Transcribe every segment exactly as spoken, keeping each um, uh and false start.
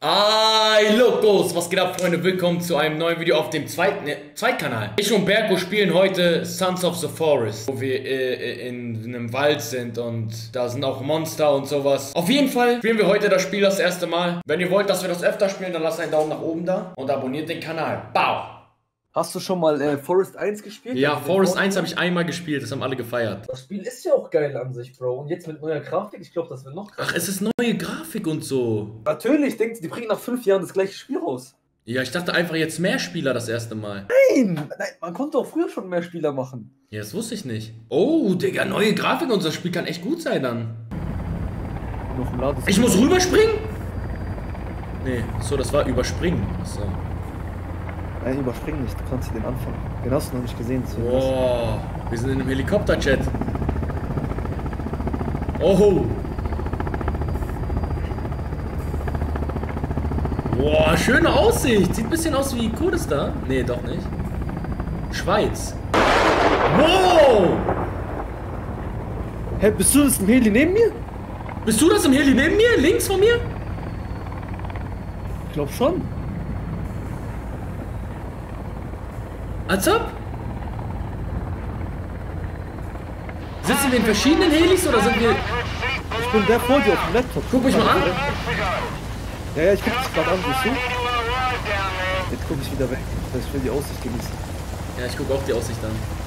Ay, Locos, was geht ab, Freunde? Willkommen zu einem neuen Video auf dem zweiten ne, Zweitkanal. Ich und Berko spielen heute Sons of the Forest, wo wir äh, in, in einem Wald sind und da sind auch Monster und sowas. Auf jeden Fall spielen wir heute das Spiel das erste Mal. Wenn ihr wollt, dass wir das öfter spielen, dann lasst einen Daumen nach oben da und abonniert den Kanal. Bau! Hast du schon mal äh, Forest eins gespielt? Ja, Forest eins habe ich einmal gespielt, das haben alle gefeiert. Das Spiel ist ja auch geil an sich, Bro. Und jetzt mit neuer Grafik, ich glaube, das wird noch geiler. Ach, es ist neue Grafik und so. Natürlich, denkt, die bringen nach fünf Jahren das gleiche Spiel raus. Ja, ich dachte einfach jetzt mehr Spieler das erste Mal. Nein, nein, man konnte auch früher schon mehr Spieler machen. Ja, das wusste ich nicht. Oh, Digga, neue Grafik und das Spiel kann echt gut sein dann. Noch im Laden. Ich muss rüberspringen? Nee, so, das war überspringen. So. Nein, überspring nicht, du kannst den anfangen. Den hast du noch nicht gesehen. Wow, wir sind in einem Helikopter-Chat. Oh. Wow, schöne Aussicht. Sieht ein bisschen aus wie Kurdistan. Nee, doch nicht. Schweiz. Wow. Hä, bist du das im Heli neben mir? Bist du das im Heli neben mir? Links von mir? Ich glaub schon. Als ob? Sitzen wir in verschiedenen Helis oder sind wir... Ich bin der vor dir auf dem Laptop. Guck mich mal an. Ja, ja, ich guck dich gerade an, siehst du? Jetzt guck ich wieder weg, weil ich will die Aussicht genießen. Ja, ich guck auch die Aussicht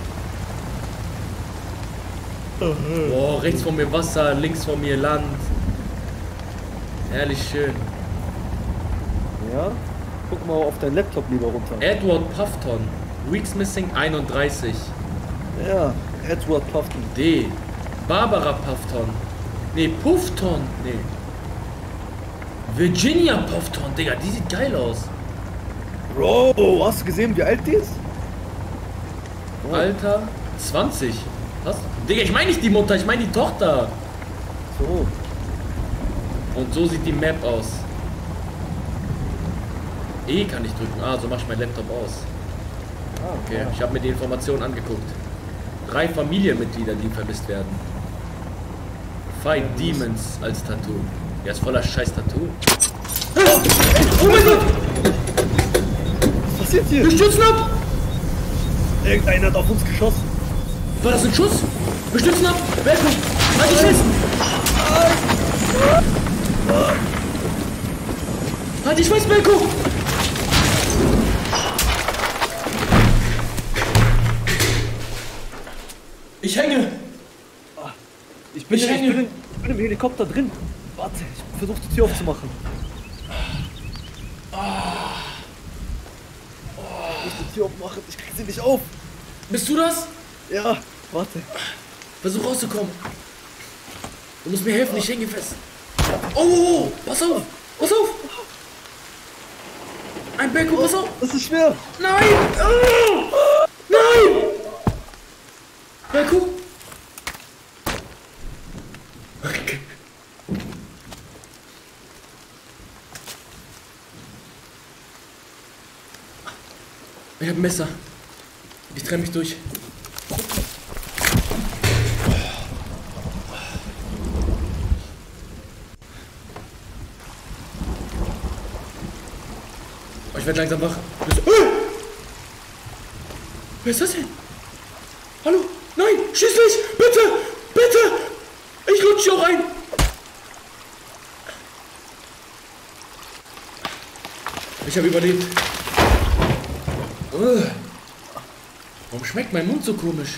an. Boah, rechts von mir Wasser, links von mir Land. Ehrlich schön. Ja? Guck mal auf dein Laptop lieber runter. Edward Puffton. Weeks Missing einunddreißig. Ja, Edward Puffton. D. Barbara Puffton. Nee, Puffton. Nee. Virginia Puffton. Digga, die sieht geil aus. Bro, hast du gesehen, wie alt die ist? Oh. Alter, zwanzig. Was? Digga, ich meine nicht die Mutter, ich meine die Tochter. So. Und so sieht die Map aus. E kann ich drücken. Ah, so mach ich mein Laptop aus. Ah, okay, ja. Ich habe mir die Informationen angeguckt. Drei Familienmitglieder, die vermisst werden. Fight Demons als Tattoo. Ja, ist voller scheiß Tattoo. Oh, oh mein Gott! Was passiert hier? Wir stürzen ab! Irgendeiner hat auf uns geschossen. War das ein Schuss? Wir stürzen ab! Berko! Halt dich fest! Halt dich fest, Berko! Ich hänge! Ich bin, ich, ich, hänge. bin, ich bin im Helikopter drin. Warte, ich versuche die Tür aufzumachen. Ich muss die Tür aufmachen, ich krieg sie nicht auf. Bist du das? Ja, warte. Versuch rauszukommen. Du musst mir helfen, ich hänge fest. Oh, oh, oh, pass auf! Pass auf! Ein Berko, pass auf! Das ist schwer. Nein! Oh, nein! Berko! Okay. Ich hab ein Messer. Ich trenne mich durch. Ich werde langsam wach. Wer ist das denn? Hallo? Nein! Schieß nicht! Bitte! Bitte! Ich rutsche auch rein! Ich habe überlebt. Uh. Warum schmeckt mein Mund so komisch?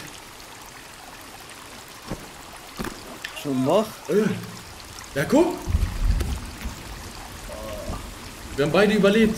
Schon wach? Uh. Ja, guck! Wir haben beide überlebt.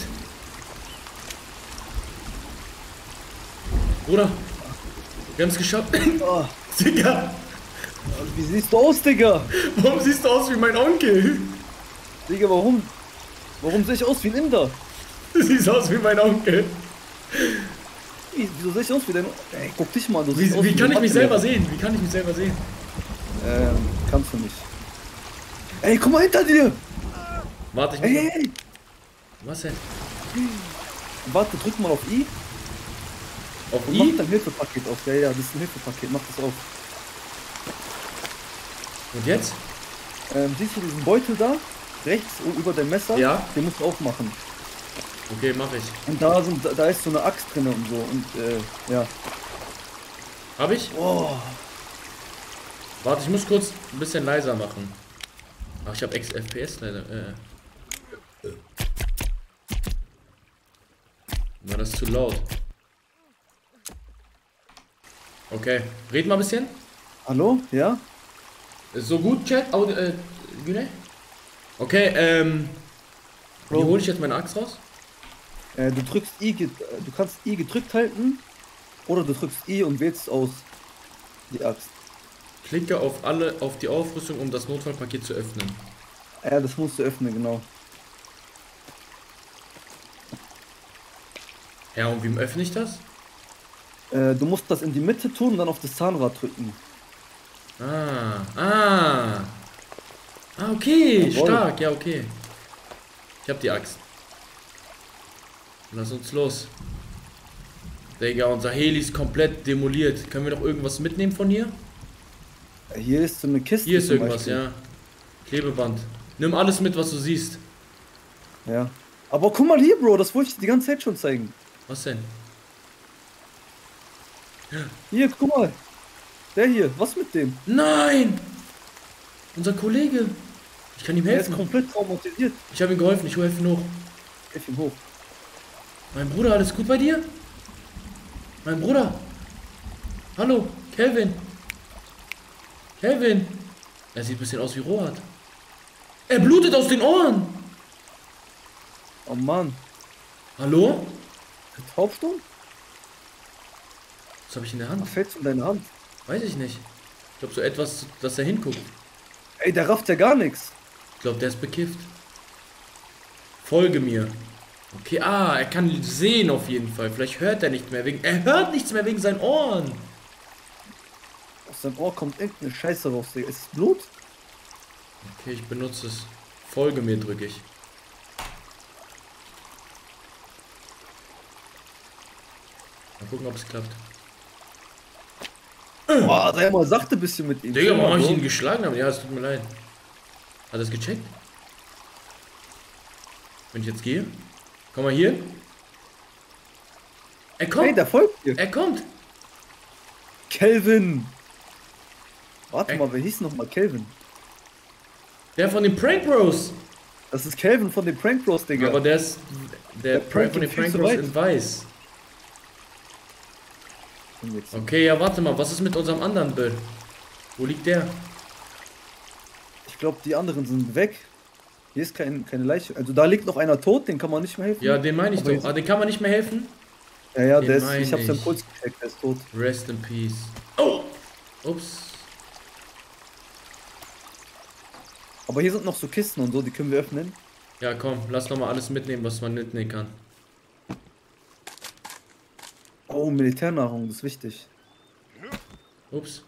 Bruder, wir haben es geschafft. Oh. Digga! Wie siehst du aus, Digga? Warum siehst du aus wie mein Onkel? Digga, warum? Warum sehe ich aus wie ein Inder? Du siehst aus wie mein Onkel. Wie, wieso sehe ich aus wie dein... Ey, guck dich mal, du Wie, siehst aus wie wie kann ich mich Mathe-Lehrer. selber sehen? Wie kann ich mich selber sehen? Ähm, kannst du nicht. Ey, guck mal hinter dir! Warte, ich muss... Ey, ey, Was denn? warte, drück mal auf I. Auf Und mach I? dein Hilfepaket auf. Ja, ja, das ist ein Hilfepaket, mach das auf. Und jetzt? Ähm, siehst du diesen Beutel da? rechts über dem Messer, Ja. den musst du aufmachen. Okay, mach ich. Und da sind, da ist so eine Axt drin und so und äh, ja. Hab ich? Oh. Warte, ich muss kurz ein bisschen leiser machen. Ach, ich hab X F P S leider. Äh. War das zu laut? Okay, red mal ein bisschen. Hallo? Ja? Ist so gut, Chat? Audio, äh, Güne? Okay, ähm. Wie Bro. hole ich jetzt meine Axt raus? Äh, du drückst I, ge- du kannst I gedrückt halten oder du drückst I und wählst aus die Axt. Klicke auf alle auf die Aufrüstung, um das Notfallpaket zu öffnen. Ja, das musst du öffnen, genau. Ja, und wie öffne ich das? Äh, du musst das in die Mitte tun und dann auf das Zahnrad drücken. Ah, ah. Ah, okay, Jawohl. stark, ja, okay. Ich hab die Axt. Lass uns los. Digga, unser Heli ist komplett demoliert. Können wir noch irgendwas mitnehmen von hier? Äh, Hier ist so eine Kiste. Hier ist zum irgendwas, Beispiel. ja. Klebeband. Nimm alles mit, was du siehst. Ja. Aber guck mal hier, Bro, das wollte ich dir die ganze Zeit schon zeigen. Was denn? Hier, guck mal. Der hier, was mit dem? Nein! Unser Kollege. Ich kann ihm Der ist helfen. komplett traumatisiert. Ich habe ihm geholfen, ich hole helfen hoch. Hilf ihm hoch. Mein Bruder, alles gut bei dir? Mein Bruder. Hallo, Kelvin. Kelvin. Er sieht ein bisschen aus wie Rohat. Er blutet aus den Ohren. Oh Mann. Hallo? Taubstumm? Was habe ich in der Hand? Was fällt's in deine Hand? Weiß ich nicht. Ich glaube so etwas, dass er hinguckt. Ey, der rafft ja gar nichts. Ich glaube, der ist bekifft. Folge mir. Okay, ah, er kann sehen auf jeden Fall. Vielleicht hört er nicht mehr wegen... Er hört nichts mehr wegen seinen Ohren. Aus seinem Ohr kommt irgendeine Scheiße raus, Digga. Ist es Blut? Okay, ich benutze es. Folge mir, drücke ich. Mal gucken, ob es klappt. Boah, sei mal sachte bisschen mit ihm. Digga, warum habe ich Bro. ihn geschlagen? Haben? Ja, es tut mir leid. Hat er es gecheckt? Wenn ich jetzt gehe? Komm mal hier. Er kommt. Hey, der folgt dir. Er kommt. Kelvin. Warte Ey. mal, wer hieß nochmal Kelvin? Der von den Prank Bros. Das ist Kelvin von den Prank Bros, Digga. Aber der ist... Der, Der Prank von den prankt Prank viel zu Bros weit. in weiß. Und jetzt- Okay, ja, warte mal. Was ist mit unserem anderen Bild? Wo liegt der? Ich glaube, die anderen sind weg. Hier ist kein, keine Leiche. Also da liegt noch einer tot, den kann man nicht mehr helfen. Ja, den meine ich Aber doch. jetzt- Ah, den kann man nicht mehr helfen? Ja, ja, den der ist, mein ich hab's im ich. Puls gecheckt, der ist tot. Rest in peace. Oh! Ups. Aber hier sind noch so Kisten und so, die können wir öffnen. Ja, komm, lass noch mal alles mitnehmen, was man mitnehmen kann. Oh, Militärnahrung, das ist wichtig. Ups.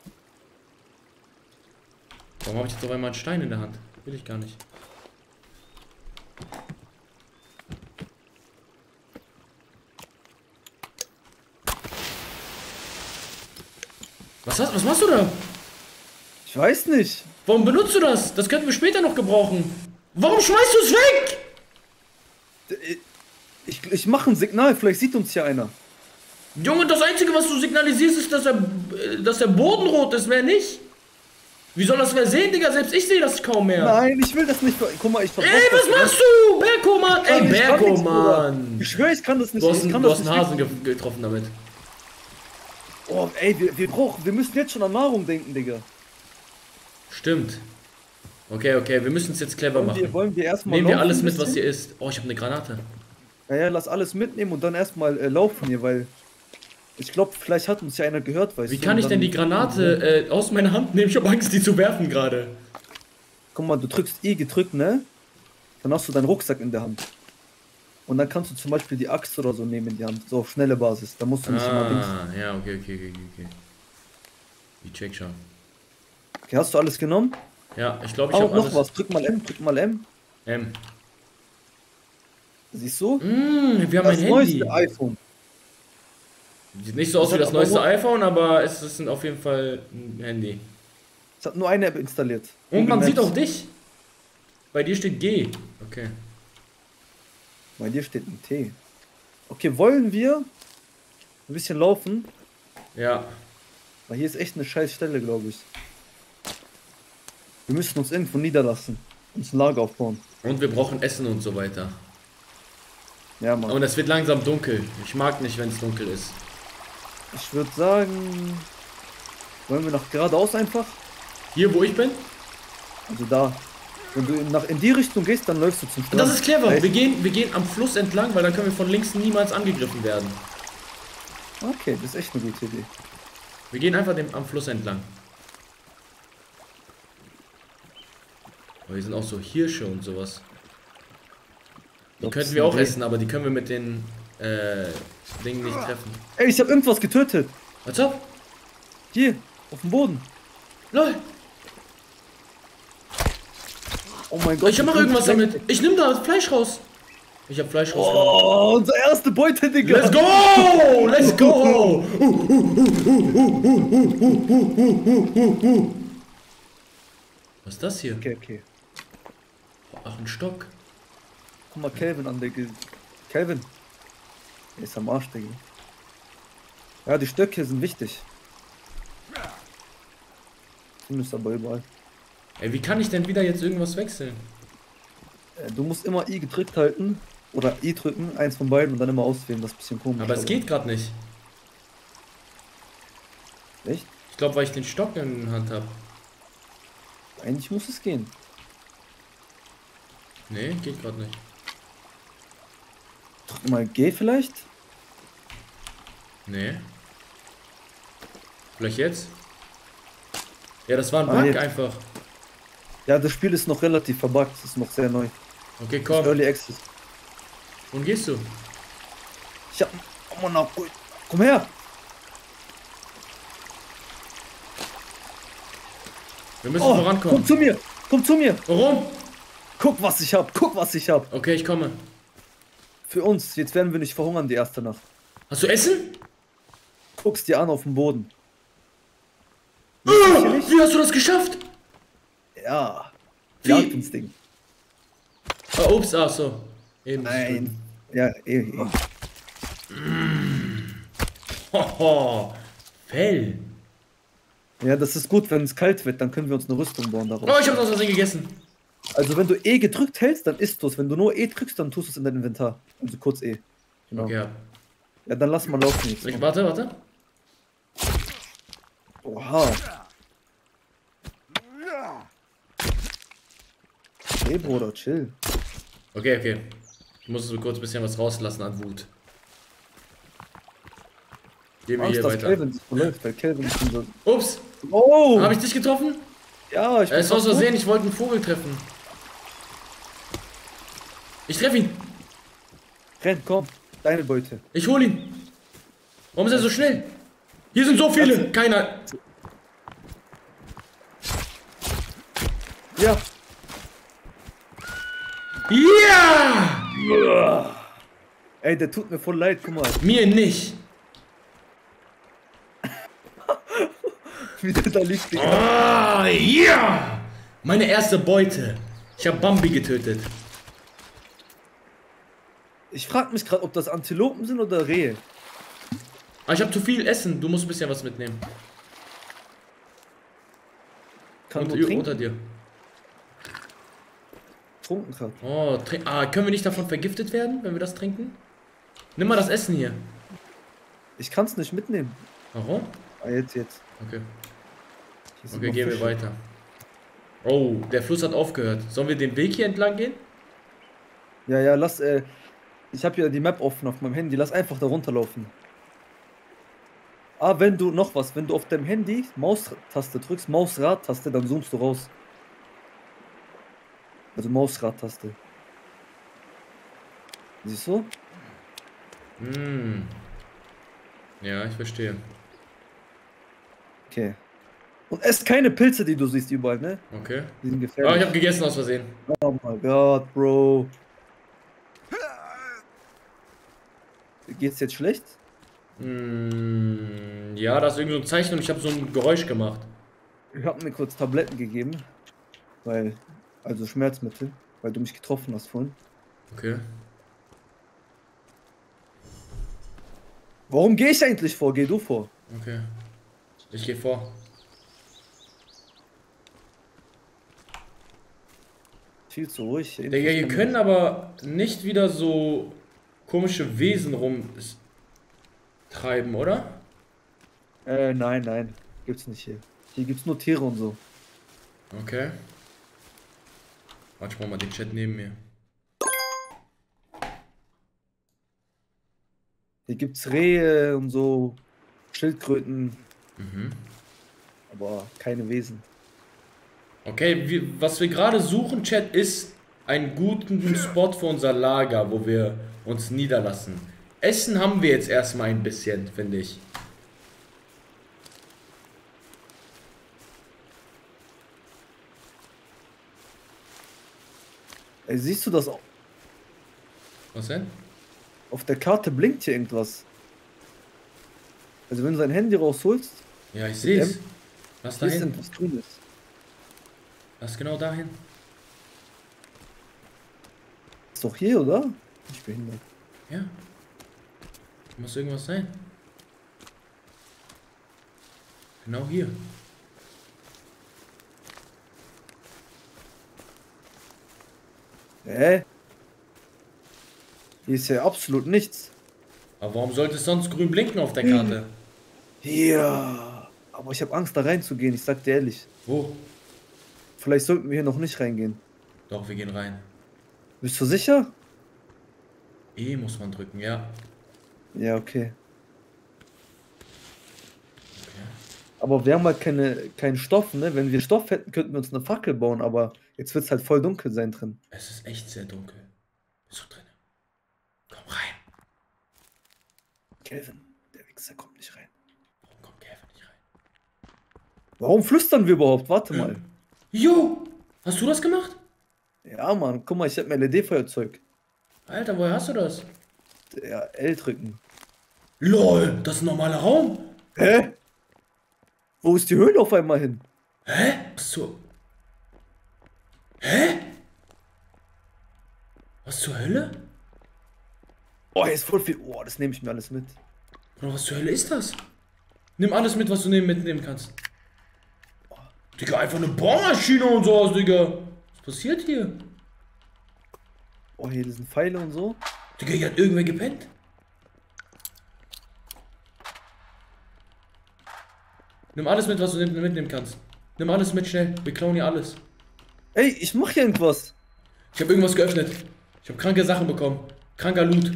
Warum habe ich jetzt auf einmal einen Stein in der Hand? Will ich gar nicht. Was, hast, was machst du da? Ich weiß nicht. Warum benutzt du das? Das könnten wir später noch gebrauchen. Warum schmeißt du es weg? Ich, ich mache ein Signal, vielleicht sieht uns hier einer. Junge, das Einzige, was du signalisierst, ist, dass, er, äh, dass der Boden rot ist, mehr nicht. Wie soll das wer sehen, Digga? Selbst ich sehe das kaum mehr. Nein, ich will das nicht. ver- Guck mal, ich Ey, verbrauch was das machst du? Berko, Mann! Ey, Ich kann Berko, nichts, Bruder. Mann! Ich schwöre, ich kann das nicht. Du hast ich einen, kann du das hast einen nicht Hasen ge getroffen damit. Oh, ey, wir, wir brauchen, wir müssen jetzt schon an Nahrung denken, Digga. Stimmt. Okay, okay, wir müssen es jetzt clever Wollen wir, machen. wollen wir erstmal Nehmen wir laufen alles ein mit, was bisschen? hier ist. Oh, ich habe eine Granate. Ja, ja, lass alles mitnehmen und dann erstmal äh, laufen hier, weil ich glaube, vielleicht hat uns ja einer gehört, weißt Wie du. kann und ich denn dann- die Granate äh, aus meiner Hand nehmen? Ich habe Angst, die zu werfen gerade. Guck mal, du drückst I gedrückt, ne? Dann hast du deinen Rucksack in der Hand. Und dann kannst du zum Beispiel die Axt oder so nehmen in die Hand, so auf schnelle Basis. Da musst du nicht immer links. Ah, ja, okay, okay, okay, okay, okay. Ich check schon. Okay, hast du alles genommen? Ja, ich glaube, ich Oh, habe noch alles. was. Drück mal M, drück mal M. Ähm. Siehst du? Mm, wir haben Das ein Handy. neueste iPhone. Sieht nicht so aus Das wie hat das aber neueste nur- iPhone, aber es ist auf jeden Fall ein Handy. Es hat nur eine App installiert. Und man Google sieht Maps. auch dich. Bei dir steht G. Okay. Bei dir steht ein T. Okay, wollen wir ein bisschen laufen? Ja. Weil hier ist echt eine scheiß Stelle, glaube ich. Wir müssen uns irgendwo niederlassen. Uns ein Lager aufbauen. Und wir brauchen Essen und so weiter. Ja, Mann. Und es wird langsam dunkel. Ich mag nicht, wenn es dunkel ist. Ich würde sagen, wollen wir nach geradeaus einfach? Hier, wo ich bin? Also da. Wenn du nach in die Richtung gehst, dann läufst du zum Strand. Das ist clever. Echt? Wir gehen, wir gehen am Fluss entlang, weil dann können wir von links niemals angegriffen werden. Okay, das ist echt eine gute Idee. Wir gehen einfach dem, am Fluss entlang. Aber hier sind auch so Hirsche und sowas. Die Glaub, könnten das wir ist auch eine essen, aber die können wir mit den äh, Dingen nicht treffen. Ey, ich habe irgendwas getötet. Was up? Hier, auf dem Boden. Lol. Oh mein Gott. Ich mach irgendwas damit. Ich nehme da Fleisch raus. Ich hab Fleisch raus. Oh, unser erste Beute, Digga. Let's go! Let's go! Was ist das hier? Okay, okay. Ach, ein Stock. Guck mal Calvin an, Digga. Calvin. Er ist am Arsch, Digga. Ja, die Stöcke sind wichtig. Findest aber überall. Ey, wie kann ich denn wieder jetzt irgendwas wechseln? Äh, Du musst immer I gedrückt halten. Oder I drücken, eins von beiden und dann immer auswählen. Das ist ein bisschen komisch. Aber es geht gerade nicht. Echt? Ich glaube, weil ich den Stock in der Hand habe. Eigentlich muss es gehen. Nee, geht gerade nicht. Drück mal G vielleicht? Nee. Vielleicht jetzt? Ja, das war ein Ah, Bug jetzt. einfach. Ja, das Spiel ist noch relativ verbuggt. Das ist noch sehr neu. Okay, Das ist komm. Early Access. Wohin gehst du? Ich hab... Oh Mann, oh, komm her! Wir müssen Oh, vorankommen. komm zu mir! Komm zu mir! Warum? Guck, was ich hab! Guck, was ich hab! Okay, ich komme. Für uns, jetzt werden wir nicht verhungern die erste Nacht. Hast du Essen? Guck's dir an auf dem Boden. Ah, wie hast du das geschafft? Ja. Wie? Jagd ins Ding. Ah, ups, ach so. Eben. Nein. Ja, eh, eh. Hoho. Fell. Ja, das ist gut, wenn es kalt wird, dann können wir uns eine Rüstung bauen daraus. Oh, ich hab das aus Versehen gegessen. Also wenn du E gedrückt hältst, dann isst du es. Wenn du nur E drückst, dann tust du es in dein Inventar. Also kurz E. Genau. Okay, ja. Ja, dann lass mal laufen jetzt. Ich, warte, warte. Oha. Hey Bruder, chill. Okay, okay. Ich muss so kurz ein bisschen was rauslassen an Wut. Gehen wir Angst, hier dass weiter. Calvin sich verläuft, weil Calvin ist unser... Ups. Oh! Habe ich dich getroffen? Ja, ich Es war aus fast Versehen, ich wollte einen Vogel treffen. Ich treffe ihn. tot. Renn, komm. Deine Beute. Ich hol ihn. Warum ist er so schnell? Hier sind so viele. Keiner. Ja. Ja! Ey, der tut mir voll leid, guck mal. Mir nicht. Wie der da liegt, Digga. Ah, ja! Meine erste Beute. Ich habe Bambi getötet. Ich frag mich gerade, ob das Antilopen sind oder Rehe. Aber ich habe zu viel Essen. Du musst ein bisschen was mitnehmen. Kann Und, nur ü- trinken. unter dir. Trunken grad. Oh, trink ah, können wir nicht davon vergiftet werden, wenn wir das trinken? Nimm mal das Essen hier. Ich kann's nicht mitnehmen. Warum? Ah, jetzt, jetzt. Okay. Hier sind Okay, noch gehen wir Fische. weiter. Oh, der Fluss hat aufgehört. Sollen wir den Weg hier entlang gehen? Ja, ja, lass, äh, ich habe ja die Map offen auf meinem Handy. Lass einfach da runterlaufen. Ah, wenn du, noch was, wenn du auf deinem Handy Maustaste drückst, Mausrad-Taste, dann zoomst du raus. Also Mausrad-Taste. Siehst du? Hm. Ja, ich verstehe. Okay. Und ess keine Pilze, die du siehst überall, ne? Okay. Die sind Oh, gefährlich. ich habe gegessen aus Versehen. Oh mein Gott, Bro. Geht's jetzt schlecht? Hm, ja, da ist irgendwie so ein Zeichen und ich habe so ein Geräusch gemacht. Ich habe mir kurz Tabletten gegeben, weil Also Schmerzmittel, weil du mich getroffen hast vorhin. Okay. Warum gehe ich eigentlich vor? Geh du vor. Okay. Ich gehe vor. Viel zu ruhig. Digga, hier können aber nicht wieder so komische Wesen rumtreiben, oder? Äh, nein, nein. Gibt's nicht hier. Hier gibt's nur Tiere und so. Okay. Warte, ich mach mal den Chat neben mir. Hier gibt's Rehe und so. Schildkröten. Mhm. Aber keine Wesen. Okay, wir, was wir gerade suchen, Chat, ist einen guten Spot für unser Lager, wo wir uns niederlassen. Essen haben wir jetzt erstmal ein bisschen, finde ich. Ey, siehst du das auch? Was denn? Auf der Karte blinkt hier irgendwas. Also wenn du dein Handy rausholst, Ja, ich sehe es. M, Lass hier ist dahin. irgendwas Grünes. Lass genau dahin. Ist doch hier, oder? Ich bin behindert. Ja. Muss irgendwas sein. Genau hier. Hä? Hier ist ja absolut nichts. Aber warum sollte es sonst grün blinken auf der Karte? Ja. Aber ich habe Angst, da reinzugehen, ich sag dir ehrlich. Wo? Vielleicht sollten wir hier noch nicht reingehen. Doch, wir gehen rein. Bist du sicher? E muss man drücken, ja. Ja, okay. Aber wir haben halt keine, keinen Stoff, ne? Wenn wir Stoff hätten, könnten wir uns eine Fackel bauen, aber jetzt wird es halt voll dunkel sein drin. Es ist echt sehr dunkel. Bist du drin? Komm rein. Kelvin, der Wichser kommt nicht rein. Warum kommt Kevin nicht rein? Warum flüstern wir überhaupt? Warte mal. Jo! Hast du das gemacht? Ja, Mann, guck mal, ich hab ein L E D-Feuerzeug. Alter, woher hast du das? Ja, L drücken. LOL, das ist ein normaler Raum. Hä? Wo ist die Höhle auf einmal hin? Hä? Was zur... Hä? Was zur Hölle? Oh, hier ist voll viel. Oh, das nehme ich mir alles mit. Oder was zur Hölle ist das? Nimm alles mit, was du neben mitnehmen kannst. Digga, einfach eine Bohrmaschine und sowas, Digga. Was passiert hier? Oh, hier sind Pfeile und so. Digga, hier hat irgendwer gepennt. Nimm alles mit, was du mitnehmen kannst. Nimm alles mit, schnell. Wir klauen hier alles. Ey, ich mach hier irgendwas. Ich habe irgendwas geöffnet. Ich habe kranke Sachen bekommen. Kranker Loot.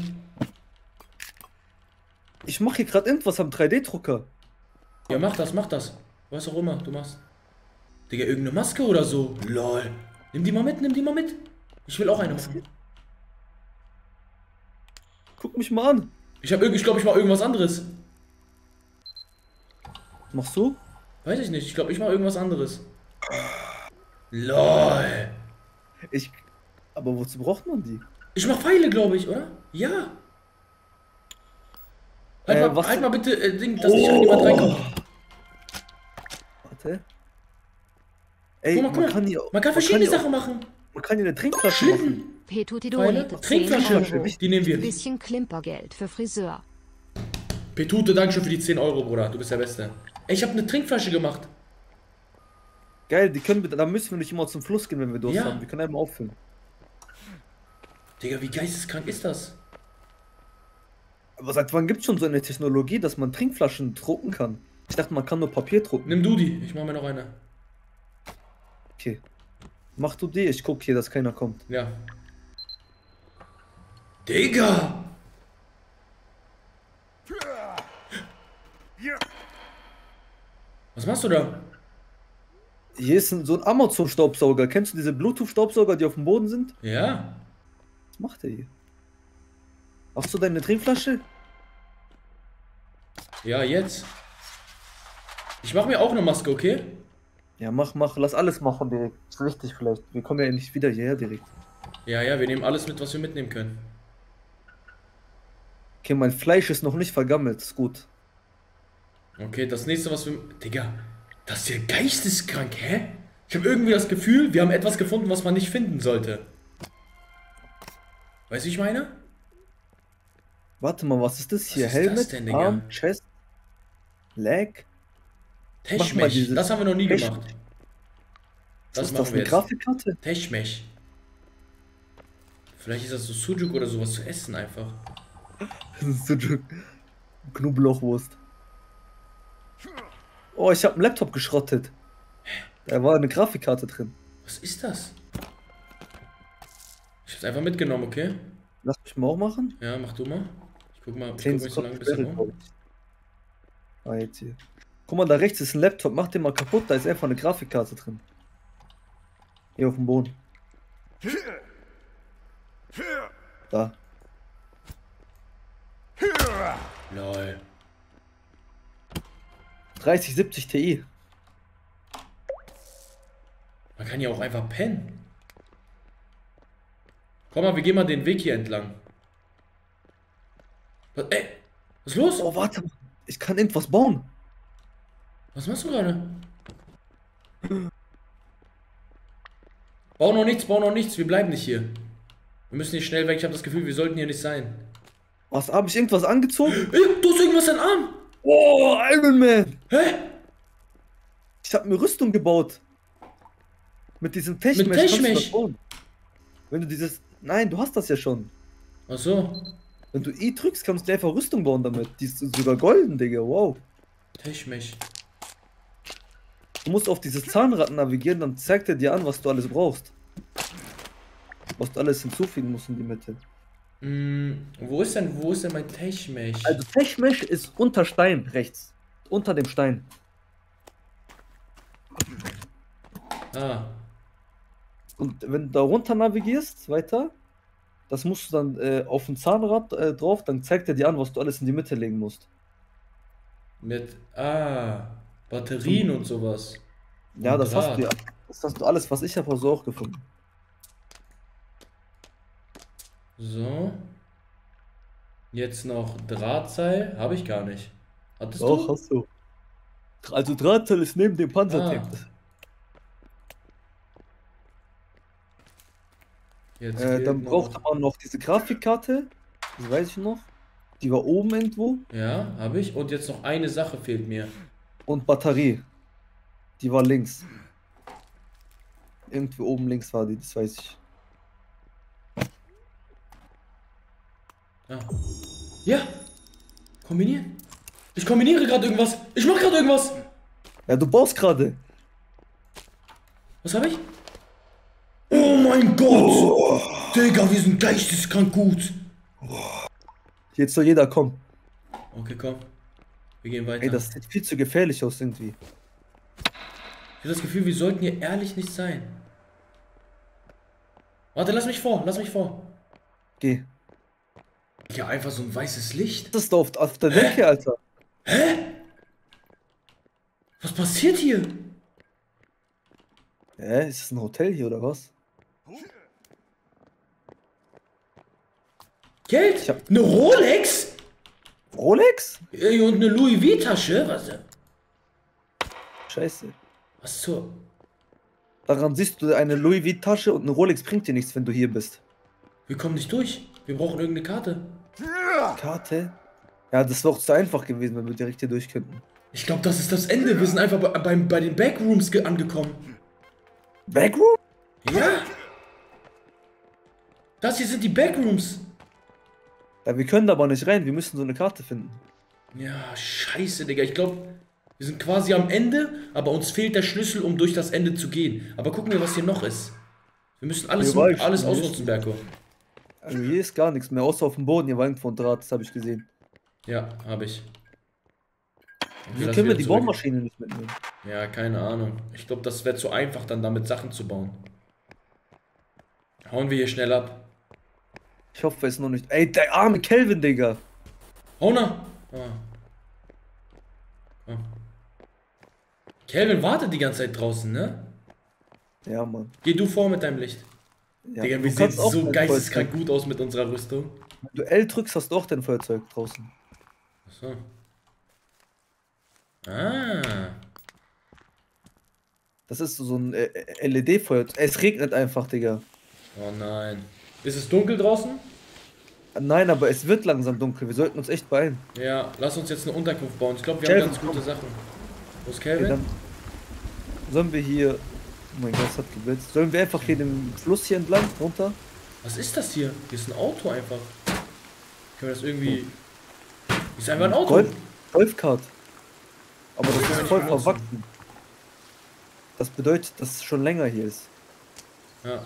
Ich mach hier gerade irgendwas am drei D-Drucker. Ja, mach das, mach das. Was auch immer du machst. Digga, irgendeine Maske oder so. Lol. Nimm die mal mit, nimm die mal mit. Ich will auch eine machen. Guck mich mal an. Ich habe ich glaube, ich mache irgendwas anderes. Was machst du? Weiß ich nicht. Ich glaube, ich mache irgendwas anderes. Lol. Ich. Aber wozu braucht man die? Ich mach Pfeile, glaube ich, oder? Ja. Halt, Äh, mal, was halt für- mal bitte, äh, Ding, dass nicht jemand reinkommt. Warte. Ey, Guck mal, guck man mal. kann hier. Man kann verschiedene hier auch- Sachen machen. Man kann hier eine Trinkflasche Schlitten. machen. Petutidori Pfeile. für zehn Trinkflasche. Euro. Die nehmen wir. Bisschen Klimpergeld für Friseur. Petute, danke schön für die zehn Euro, Bruder. Du bist der Beste. Ey, ich habe eine Trinkflasche gemacht. Geil, die können wir. Da müssen wir nicht immer zum Fluss gehen, wenn wir Durst Ja. haben. Wir können einmal auffüllen. Digga, wie geisteskrank ist das? Aber seit wann gibt es schon so eine Technologie, dass man Trinkflaschen drucken kann? Ich dachte, man kann nur Papier drucken. Nimm du die. Ich mach mir noch eine. Okay. Mach du die, ich guck hier, dass keiner kommt. Ja. Digga! Was machst du da? Hier ist ein, so ein Amazon-Staubsauger. Kennst du diese Bluetooth-Staubsauger, die auf dem Boden sind? Ja. Was macht der hier? Hast du deine Trinkflasche? Ja, jetzt. Ich mach mir auch eine Maske, okay? Ja, mach, mach, lass alles machen direkt. Ist wichtig vielleicht. Wir kommen ja nicht wieder hierher direkt. Ja, ja, wir nehmen alles mit, was wir mitnehmen können. Okay, mein Fleisch ist noch nicht vergammelt, ist gut. Okay, das nächste, was wir... Digga, das ist ja geisteskrank, hä? Ich habe irgendwie das Gefühl, wir haben etwas gefunden, was man nicht finden sollte. Weißt du, wie ich meine? Warte mal, was ist das hier? Was ist Helmet, das denn, Digga? Arm, Chest, Leg. Mach mal Techmech, dieses das haben wir noch nie Tech- gemacht. Das ist machen das wir eine jetzt. Grafikkarte? Techmech. Vielleicht ist das so Sujuk oder sowas zu essen einfach. Das ist so eine Knoblauchwurst. Oh, ich habe einen Laptop geschrottet. Da war eine Grafikkarte drin. Was ist das? Ich hab's einfach mitgenommen, okay? Lass mich mal auch machen. Ja, mach du mal. Ich guck mal, ich zehn guck mich so lange ein bisschen Sperre, glaub um. ich. Ah, jetzt hier. Guck mal, da rechts ist ein Laptop. Mach den mal kaputt. Da ist einfach eine Grafikkarte drin. Hier auf dem Boden. Da. Lol. dreißig siebzig Ti. Man kann ja auch einfach pennen. Komm mal, wir gehen mal den Weg hier entlang. Was, ey, was ist los? Oh, warte mal. Ich kann irgendwas bauen. Was machst du gerade? Bau noch nichts, bau noch nichts, wir bleiben nicht hier. Wir müssen hier schnell weg, ich habe das Gefühl, wir sollten hier nicht sein. Was, habe ich irgendwas angezogen? Ey, du hast irgendwas in den Arm! Oh, Iron Man. Hä? Ich habe mir Rüstung gebaut. Mit diesem Techmech. Mit kannst du Techmech? das bauen. Wenn du dieses... Nein, du hast das ja schon. Ach so. Wenn du I drückst, kannst du einfach Rüstung bauen damit. Die ist sogar golden, Digga. Wow. Techmech. Du musst auf dieses Zahnrad navigieren, dann zeigt er dir an, was du alles brauchst. Was du alles hinzufügen musst in die Mitte. Hm, wo ist denn, wo ist denn mein Techmech? Also Techmech ist unter Stein, rechts. Unter dem Stein. Ah. Und wenn du da runter navigierst, weiter, das musst du dann äh, auf dem Zahnrad äh, drauf, dann zeigt er dir an, was du alles in die Mitte legen musst. Mit, ah, Batterien und sowas. Ja, Und das hast Draht. du ja. Das hast du alles, was ich habe, so auch gefunden. So. Jetzt noch Drahtseil. Habe ich gar nicht. Hattest Doch, du? hast du. Also Drahtseil ist neben dem Panzertape. Ah. Jetzt Äh, fehlt dann noch- brauchte man noch diese Grafikkarte. Das weiß ich noch. Die war oben irgendwo. Ja, habe ich. Und jetzt noch eine Sache fehlt mir. Und Batterie. Die war links. Irgendwie oben links war die, das weiß ich. Ah. Ja. Kombinieren. Ich kombiniere gerade irgendwas. Ich mache gerade irgendwas. Ja, du baust gerade. Was habe ich? Oh mein Gott. Digga, wir sind geisteskrank gut. Jetzt soll jeder kommen. Okay, komm. Wir gehen weiter. Ey, das sieht viel zu gefährlich aus irgendwie. Ich habe das Gefühl, wir sollten hier ehrlich nicht sein. Warte, lass mich vor, lass mich vor. Geh. Ja, einfach so ein weißes Licht. Das ist da auf, auf der Decke, Alter. Was passiert hier? Hä? Ist das ein Hotel hier oder was? Geld? Ich hab- Eine Rolex? Rolex? Ey, und eine Louis V-Tasche? Was? Scheiße. Was zur... Daran siehst du, eine Louis V-Tasche und eine Rolex bringt dir nichts, wenn du hier bist. Wir kommen nicht durch. Wir brauchen irgendeine Karte. Karte? Ja, das wäre auch zu einfach gewesen, wenn wir direkt hier durch könnten. Ich glaube, das ist das Ende. Wir sind einfach bei, bei, bei den Backrooms ge- angekommen. Backroom? Ja? Das hier sind die Backrooms. Ja, wir können da aber nicht rein, wir müssen so eine Karte finden. Ja, scheiße, Digga. Ich glaube, wir sind quasi am Ende, aber uns fehlt der Schlüssel, um durch das Ende zu gehen. Aber gucken wir, was hier noch ist. Wir müssen alles, Hier war ich alles schon, ausnutzen, Berko. Also hier ist gar nichts mehr, außer auf dem Boden, hier war irgendwo ein Draht, das habe ich gesehen. Ja, habe ich. Okay, Wieso lass können wir wieder die zurück. Bohrmaschine nicht mitnehmen? Ja, keine Ahnung. Ich glaube, das wäre zu einfach, dann damit Sachen zu bauen. Hauen wir hier schnell ab. Ich hoffe, es ist noch nicht... Ey, der arme Kelvin, Digga! Hau nach! Ah. Ah. Kelvin wartet die ganze Zeit draußen, ne? Ja, Mann. Geh du vor mit deinem Licht. Ja, Digga, du wir sehen kannst auch so dein geisteskrank Feuerzeug- gut aus mit unserer Rüstung. Wenn du L drückst, hast du auch dein Feuerzeug draußen. So. Ah. Das ist so ein äh, L E D-Feuer. Es regnet einfach, Digga. Oh nein. Ist es dunkel draußen? Nein, aber es wird langsam dunkel. Wir sollten uns echt beeilen. Ja, lass uns jetzt eine Unterkunft bauen. Ich glaube, wir Calvin, haben ganz gute Sachen. Wo ist Okay, Calvin? dann sollen wir hier. Oh mein Gott, es hat geblitzt. Sollen wir einfach hier den Fluss hier entlang runter? Was ist das hier? Hier ist ein Auto einfach. Können wir das irgendwie... Hier ist einfach ein Auto. Golf, Golfkart. Aber das Können wir ist nicht voll benutzen. verwachsen. Das bedeutet, dass es schon länger hier ist. Ja.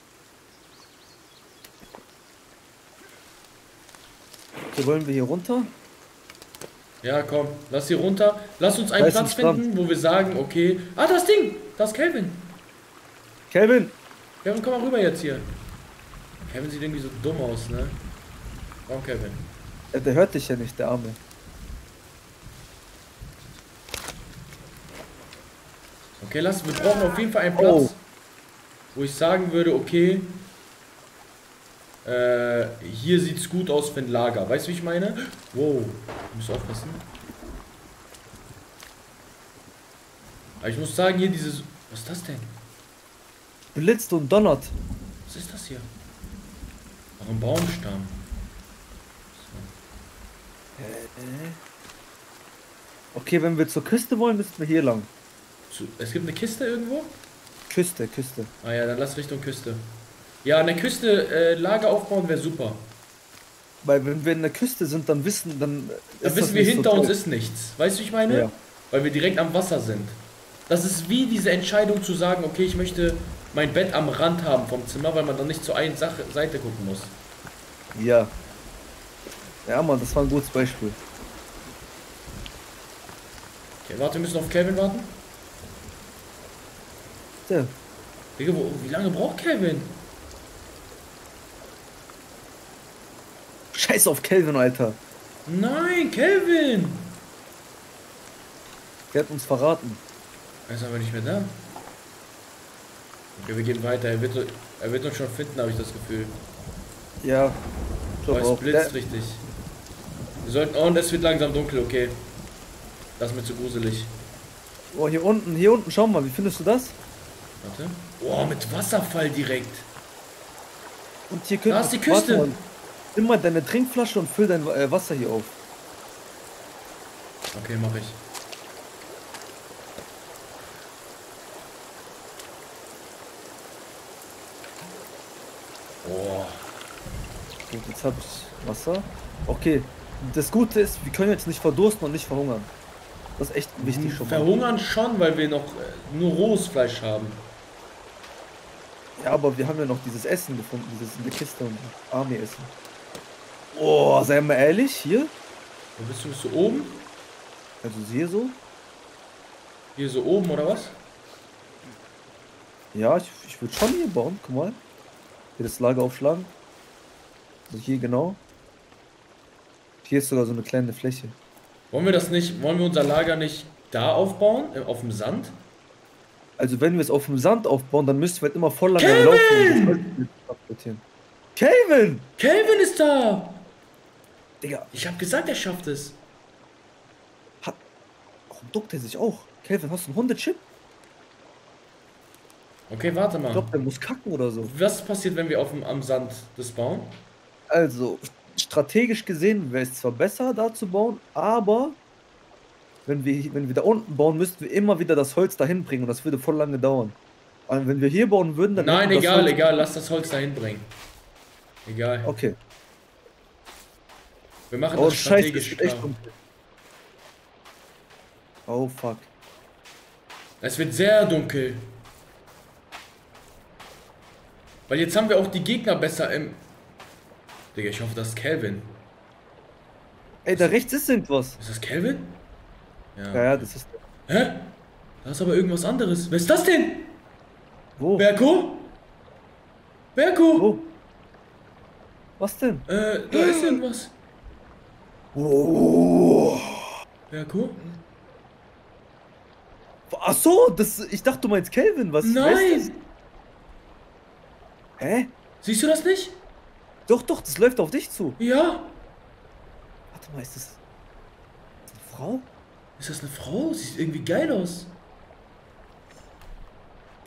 Okay, wollen wir hier runter? Ja, komm. Lass hier runter. Lass uns einen Da ist Platz ein Strand. finden, wo wir sagen, okay... Ah, das Ding! Das ist Calvin. Calvin! Calvin, komm mal rüber jetzt hier. Calvin sieht irgendwie so dumm aus, ne? Komm, Calvin. Ja, der hört dich ja nicht, der Arme. Okay, lass, wir brauchen auf jeden Fall einen Platz, Oh. wo ich sagen würde, okay, äh, hier sieht's gut aus für ein Lager. Weißt du, wie ich meine? Wow, du musst aufpassen. Aber ich muss sagen, hier dieses... Was ist das denn? Blitzt und donnert. Was ist das hier? Ach, ein Baumstamm. Okay, wenn wir zur Küste wollen, müssen wir hier lang. So, es gibt eine Kiste irgendwo? Küste, Küste. Ah ja, dann lass Richtung Küste. Ja, an der Küste äh, Lager aufbauen wäre super. Weil wenn wir in der Küste sind, dann wissen, dann. Dann ist wissen das wir, nicht hinter so uns toll. ist nichts. Weißt du, wie ich meine? Ja. Weil wir direkt am Wasser sind. Das ist wie diese Entscheidung zu sagen, okay, ich möchte mein Bett am Rand haben vom Zimmer, weil man dann nicht zur einen Sache, Seite gucken muss. Ja. Ja, Mann, das war ein gutes Beispiel. Okay, warte, wir müssen auf Calvin warten. Ja. Digga, wo, wie lange braucht Calvin? Scheiß auf Calvin, Alter. Nein, Calvin! Der hat uns verraten. Er ist aber nicht mehr da. Okay, wir gehen weiter. Er wird, er wird uns schon finden, habe ich das Gefühl. Ja. Oh, Doch es auch. blitzt Der, richtig. Wir sollten... Oh, und es wird langsam dunkel, okay. Das ist mir zu gruselig. oh, hier unten, hier unten, schau mal, wie findest du das? Warte. Oh, mit Wasserfall direkt. Und hier könnt Da ist die Küste. Warte mal. Nimm mal deine Trinkflasche und füll dein äh, Wasser hier auf. Okay, mach ich. Oh. Gut, jetzt hab ich Wasser. Okay. Das Gute ist, wir können jetzt nicht verdursten und nicht verhungern. Das ist echt wichtig schon mal. Verhungern schon, weil wir noch äh, nur rohes Fleisch haben. Ja, aber wir haben ja noch dieses Essen gefunden, dieses in der Kiste und Army-Essen. Oh, sei mal ehrlich, hier? Wo bist du? Bist du oben? Also hier so? Hier so oben oder was? Ja, ich, ich würde schon hier bauen, guck mal. Hier das Lager aufschlagen. Also hier genau. Hier ist sogar so eine kleine Fläche. Wollen wir das nicht, wollen wir unser Lager nicht da aufbauen? Äh, auf dem Sand? Also wenn wir es auf dem Sand aufbauen, dann müssten wir halt immer voll lange Kevin! laufen und das Holz mit transportieren. Calvin! Calvin ist da! Digga, Ich habe gesagt, er schafft es. hat, warum duckt er sich auch? Calvin, hast du einen Hundechip? Okay, warte Ich mal. glaube, der muss kacken oder so. Was passiert, wenn wir auf dem, am Sand das bauen? Also, strategisch gesehen wäre es zwar besser, da zu bauen, aber wenn wir, wenn wir da unten bauen, müssten wir immer wieder das Holz dahin bringen und das würde voll lange dauern. Und wenn wir hier bauen würden, dann... Nein, hätten wir das egal, Holz- egal, lass das Holz dahin bringen. Egal. Okay. Wir machen Oh, das scheiße, das strategisch wird echt klar. dunkel. Oh, fuck. Es wird sehr dunkel. Weil jetzt haben wir auch die Gegner besser im... Digga, ich hoffe, das ist Calvin. Ey, da rechts ist irgendwas. Ist das Calvin? Ja, ja, das ist... Hä? Da ist aber irgendwas anderes. Wer ist das denn? Wo? Berko? Berko? Wo? Was denn? Äh, da ist irgendwas. Oh. Berko? Ach so, das, ich dachte, du meinst Calvin. Was? wer ist das? Nein! Hä? Siehst du das nicht? Doch, doch, das läuft auf dich zu. Ja. Warte mal, ist das... Ist das eine Frau? Ist das eine Frau? Sieht irgendwie geil aus.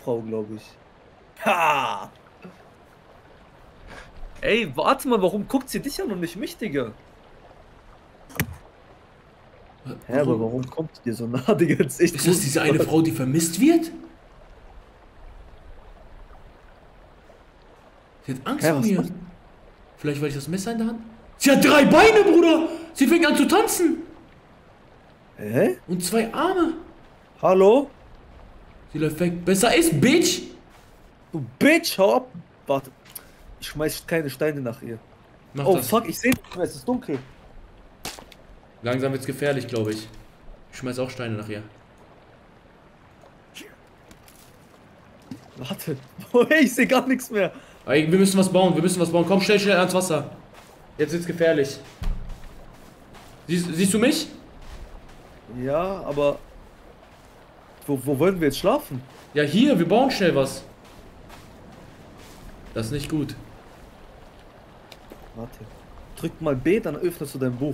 Frau, glaube ich. Ha! Ey, warte mal, warum guckt sie dich an und nicht mich, Digga? Hä, aber warum kommt die dir so nah, Digga? Das ist echt Ist das diese eine Frau, die vermisst wird? Sie hat Angst Hä, vor was mir. macht- Vielleicht weil ich das Messer in der Hand. Sie hat drei Beine, Bruder! Sie fängt an zu tanzen! Hä? Und zwei Arme! Hallo? Sie läuft weg. Besser ist, Bitch! Du Bitch, hau ab! Warte. Ich schmeiß keine Steine nach ihr. Mach Oh das. fuck, ich sehe nicht mehr, es ist dunkel. Langsam wird's gefährlich, glaube ich. Ich schmeiß auch Steine nach ihr. Warte. Oh, hey, ich sehe gar nichts mehr. Ey, wir müssen was bauen, wir müssen was bauen. Komm, schnell, schnell ans Wasser. Jetzt wird's gefährlich. Siehst, siehst du mich? Ja, aber... Wo, wo wollen wir jetzt schlafen? Ja, hier, wir bauen schnell was. Das ist nicht gut. Warte. Drück mal B, dann öffnest du dein Buch.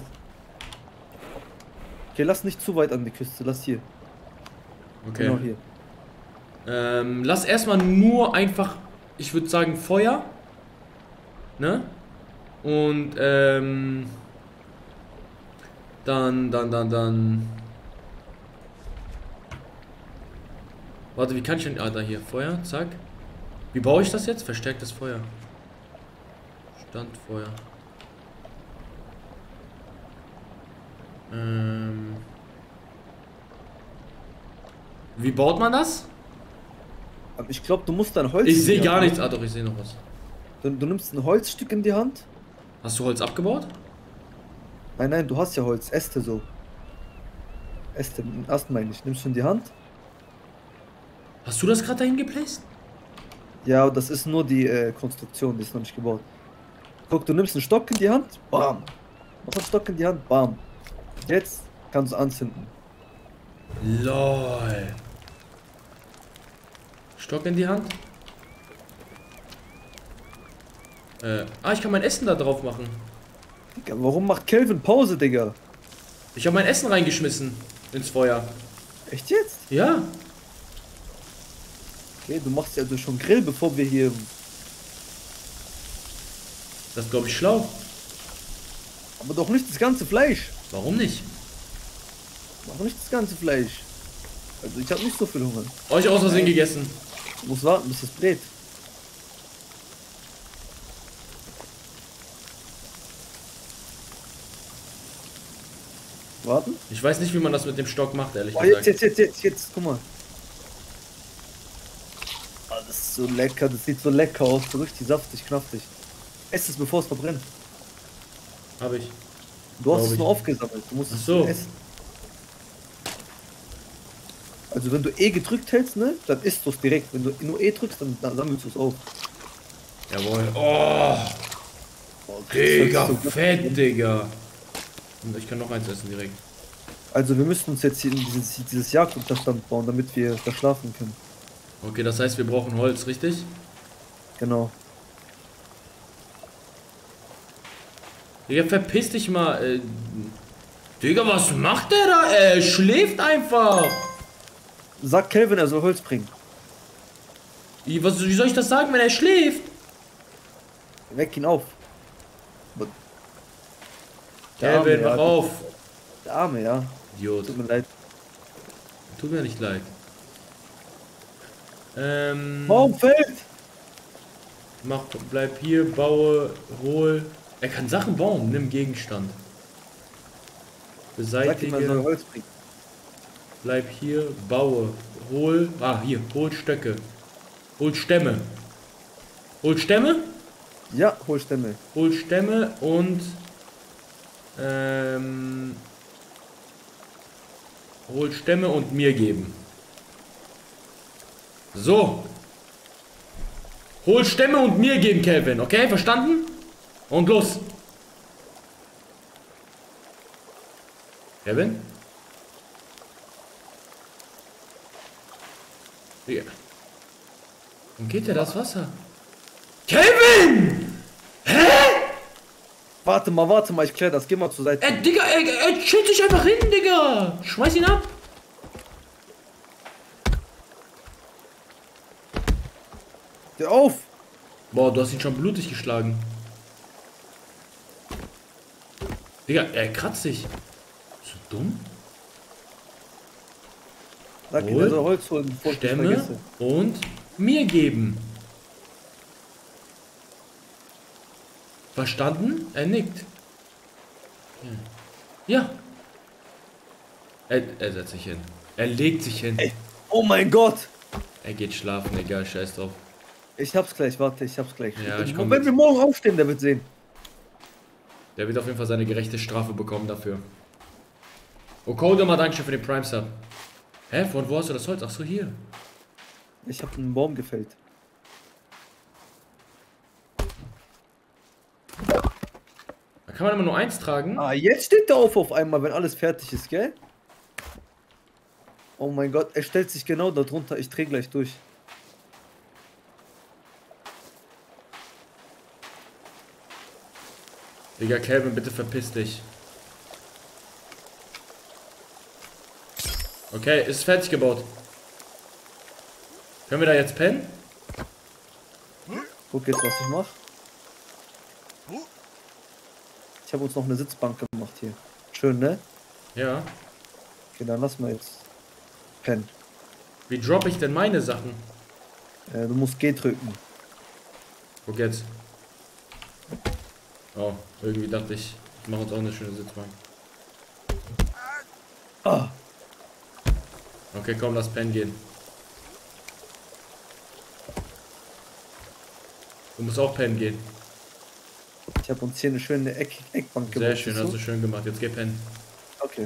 Okay, lass nicht zu weit an die Küste, lass hier. Okay. Genau hier. Ähm, lass erstmal nur einfach, ich würde sagen, Feuer. Ne? Und, ähm... Dann, dann, dann, dann... Warte, wie kann ich denn... Ah, da hier, Feuer, zack. Wie baue ich das jetzt? Verstärktes Feuer. Standfeuer. Ähm... Wie baut man das? Aber ich glaube, du musst dein Holz... Ich in sehe die gar Hand nichts. Ah doch, ich sehe noch was. nehmen. Du, du nimmst ein Holzstück in die Hand. Hast du Holz abgebaut? Nein, nein, du hast ja Holz. Äste so. Äste, erst meine ich. Nimmst du in die Hand. Hast du das gerade dahin geplaced? Ja, das ist nur die äh, Konstruktion, die ist noch nicht gebaut. Guck, du nimmst einen Stock in die Hand. Bam. Noch einen Stock in die Hand. Bam. Jetzt kannst du anzünden. Lol. Stock in die Hand. Äh, ah, ich kann mein Essen da drauf machen. Digga, warum macht Kelvin Pause, Digga? Ich habe mein Essen reingeschmissen ins Feuer. Echt jetzt? Ja. Okay, du machst ja also schon Grill, bevor wir hier... Das glaube ich schlau. Aber doch nicht das ganze Fleisch. Warum nicht? Mach nicht das ganze Fleisch. Also ich habe nicht so viel Hunger. Euch aus Versehen gegessen. Du musst warten, bis es brät. Warten? Ich weiß nicht, wie man das mit dem Stock macht, ehrlich Oh, gesagt. jetzt, jetzt, jetzt, jetzt, jetzt, guck mal. Ah, das ist so lecker, das sieht so lecker aus, so richtig saftig, knaftig. Ess es, bevor es verbrennt. Habe ich. Du hast Glaub es ich. nur aufgesammelt, du musst Ach es so. essen. Also wenn du E gedrückt hältst, ne, dann isst du es direkt. Wenn du nur E drückst, dann, dann sammelst du es auf. Jawohl. Oh, Oh, Digga, das ist so- fett, Digga. Und ich kann noch eins essen direkt. Also wir müssen uns jetzt hier in dieses, dieses Jagdunterstand bauen, damit wir da schlafen können. Okay, das heißt, wir brauchen Holz, richtig? Genau. Digga, verpiss dich mal. Äh, Digga, was macht der da? Er schläft einfach. Sag Kelvin, er soll Holz bringen. Wie, was, wie soll ich das sagen, wenn er schläft? Weck ihn auf. Der Kelvin, Arme, mach ja. auf. Der Arme, ja. Idiot. Tut mir leid. Tut mir nicht leid. Ähm. Baum fällt! Mach, bleib hier, baue, hol. Er kann Sachen bauen, nimm Gegenstand. Sag ihm, er soll Beseitige, Holz bringen. bleib hier, baue, hol. Ah, hier, hol Stöcke. Hol Stämme. Hol Stämme? Ja, hol Stämme. Hol Stämme und. Ähm. Hol Stämme und mir geben. So. Hol Stämme und mir geben, Kelvin. Okay, verstanden? Und los. Kevin? Ja. Warum geht der das Wasser? Kevin! Warte mal, warte mal, ich klär das. Geh mal zur Seite. Ey, Digga, ey, er chillt sich einfach hin, Digga. Schmeiß ihn ab. Steh auf! Boah, du hast ihn schon blutig geschlagen. Digga, er kratzt sich. Bist du dumm? Sag ihm, Hol, er soll Holz holen, bevor ich das Stämme vergesse. und mir geben. Verstanden? Er nickt. Ja. Er, er setzt sich hin. Er legt sich hin. Ey. Oh mein Gott! Er geht schlafen, egal, scheiß drauf. Ich hab's gleich, warte, ich hab's gleich. Ja, ich komm Wenn mit. wir morgen aufstehen, der wird sehen. Der wird auf jeden Fall seine gerechte Strafe bekommen dafür. Oh, Kodema, danke für den Prime Sub. Hä, von wo hast du das Holz? Ach so, hier. Ich hab einen Baum gefällt. Da kann man immer nur eins tragen. Ah, jetzt steht der auf auf einmal, wenn alles fertig ist, gell? Oh mein Gott, er stellt sich genau da drunter. Ich dreh gleich durch. Digga, Calvin, bitte verpiss dich. Okay, ist fertig gebaut. Können wir da jetzt pennen? Guck jetzt, was ich mach. Ich habe uns noch eine Sitzbank gemacht hier. Schön, ne? Ja. Okay, dann lass mal jetzt pennen. Wie droppe ich denn meine Sachen? Äh, du musst G drücken. Guck jetzt. Oh, irgendwie dachte ich, ich mache uns auch eine schöne Sitzbank. Ah, Okay, komm, lass pennen gehen. Du musst auch pennen gehen. ich habe uns hier eine schöne Eck Eckbank gemacht. Sehr schön, siehst hast du schön gemacht. Jetzt geh pennen. Okay.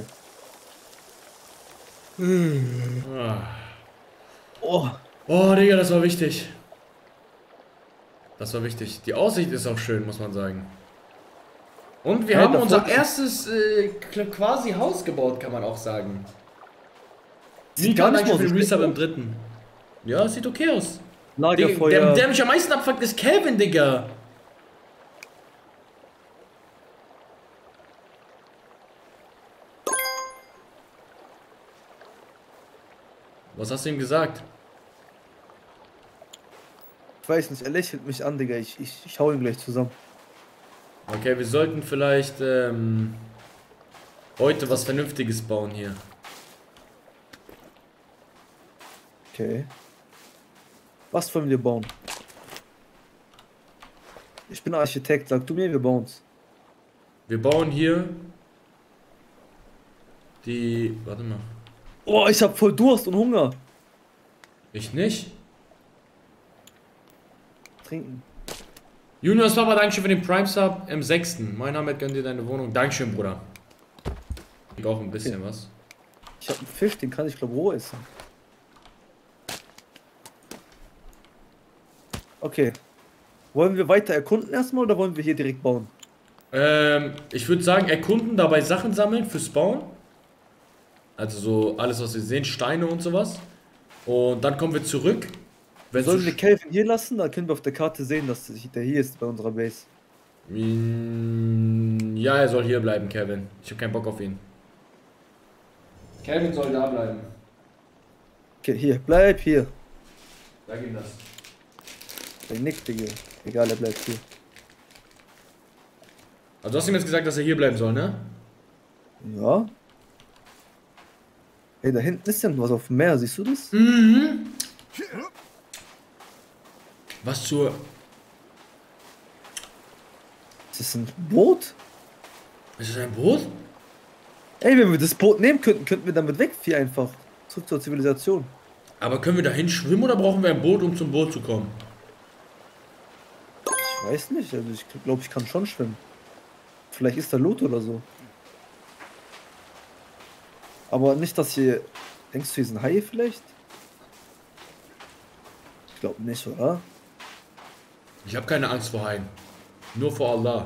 Ah. Oh, Oh, Digga, das war wichtig. Das war wichtig. Die Aussicht ist auch schön, muss man sagen. Und wir Ja, haben davor- unser erstes äh, quasi Haus gebaut, kann man auch sagen. Sieht gar nicht mal so für den schlecht Resub im aus. dritten. Ja, sieht okay aus. Digga, Lagerfeuer. der, der mich am meisten abfuckt ist Calvin, Digga. Was hast du ihm gesagt? Ich weiß nicht, er lächelt mich an, Digga. Ich, ich, ich hau ihn gleich zusammen. Okay, wir sollten vielleicht ähm, heute was Vernünftiges bauen hier. Okay. Was wollen wir bauen? Ich bin Architekt, sag du mir, wir bauen's. Wir bauen hier die... Warte mal. Oh, ich hab voll Durst und Hunger. Ich nicht? Trinken. Juniors Papa, Dankeschön für den Prime Sub im sechsten. Mein Name gönnt dir deine Wohnung. Dankeschön, Bruder. Ich brauche ein bisschen was. Ich hab einen Fisch, den kann ich glaube roh essen. Okay. Wollen wir weiter erkunden erstmal oder wollen wir hier direkt bauen? Ähm, ich würde sagen, erkunden, dabei Sachen sammeln fürs Bauen. Also so alles, was wir sehen, Steine und sowas. Und dann kommen wir zurück. Wenn Sollen wir Calvin hier lassen? Dann können wir auf der Karte sehen, dass der hier ist bei unserer Base. Mm, ja, er soll hier bleiben, Kevin. Ich habe keinen Bock auf ihn. Kevin soll da bleiben. Okay, hier, bleib hier. Sag ihm das. Der nickt, Digga. Egal, er bleibt hier. Also du hast ihm jetzt gesagt, dass er hier bleiben soll, ne? Ja. Ey, da hinten ist ja was auf dem Meer, siehst du das? Mhm. Was zur... Ist das ein Boot? Ist das ein Boot? Ey, wenn wir das Boot nehmen könnten, könnten wir damit wegfliehen einfach. Zurück zur Zivilisation. Aber können wir dahin schwimmen oder brauchen wir ein Boot, um zum Boot zu kommen? Ich weiß nicht, also ich glaube, ich kann schon schwimmen. Vielleicht ist da Loot oder so. Aber nicht, dass hier... Denkst du, hier sind Haie vielleicht? Ich glaube nicht, oder? Ich habe keine Angst vor Haien. Nur vor Allah.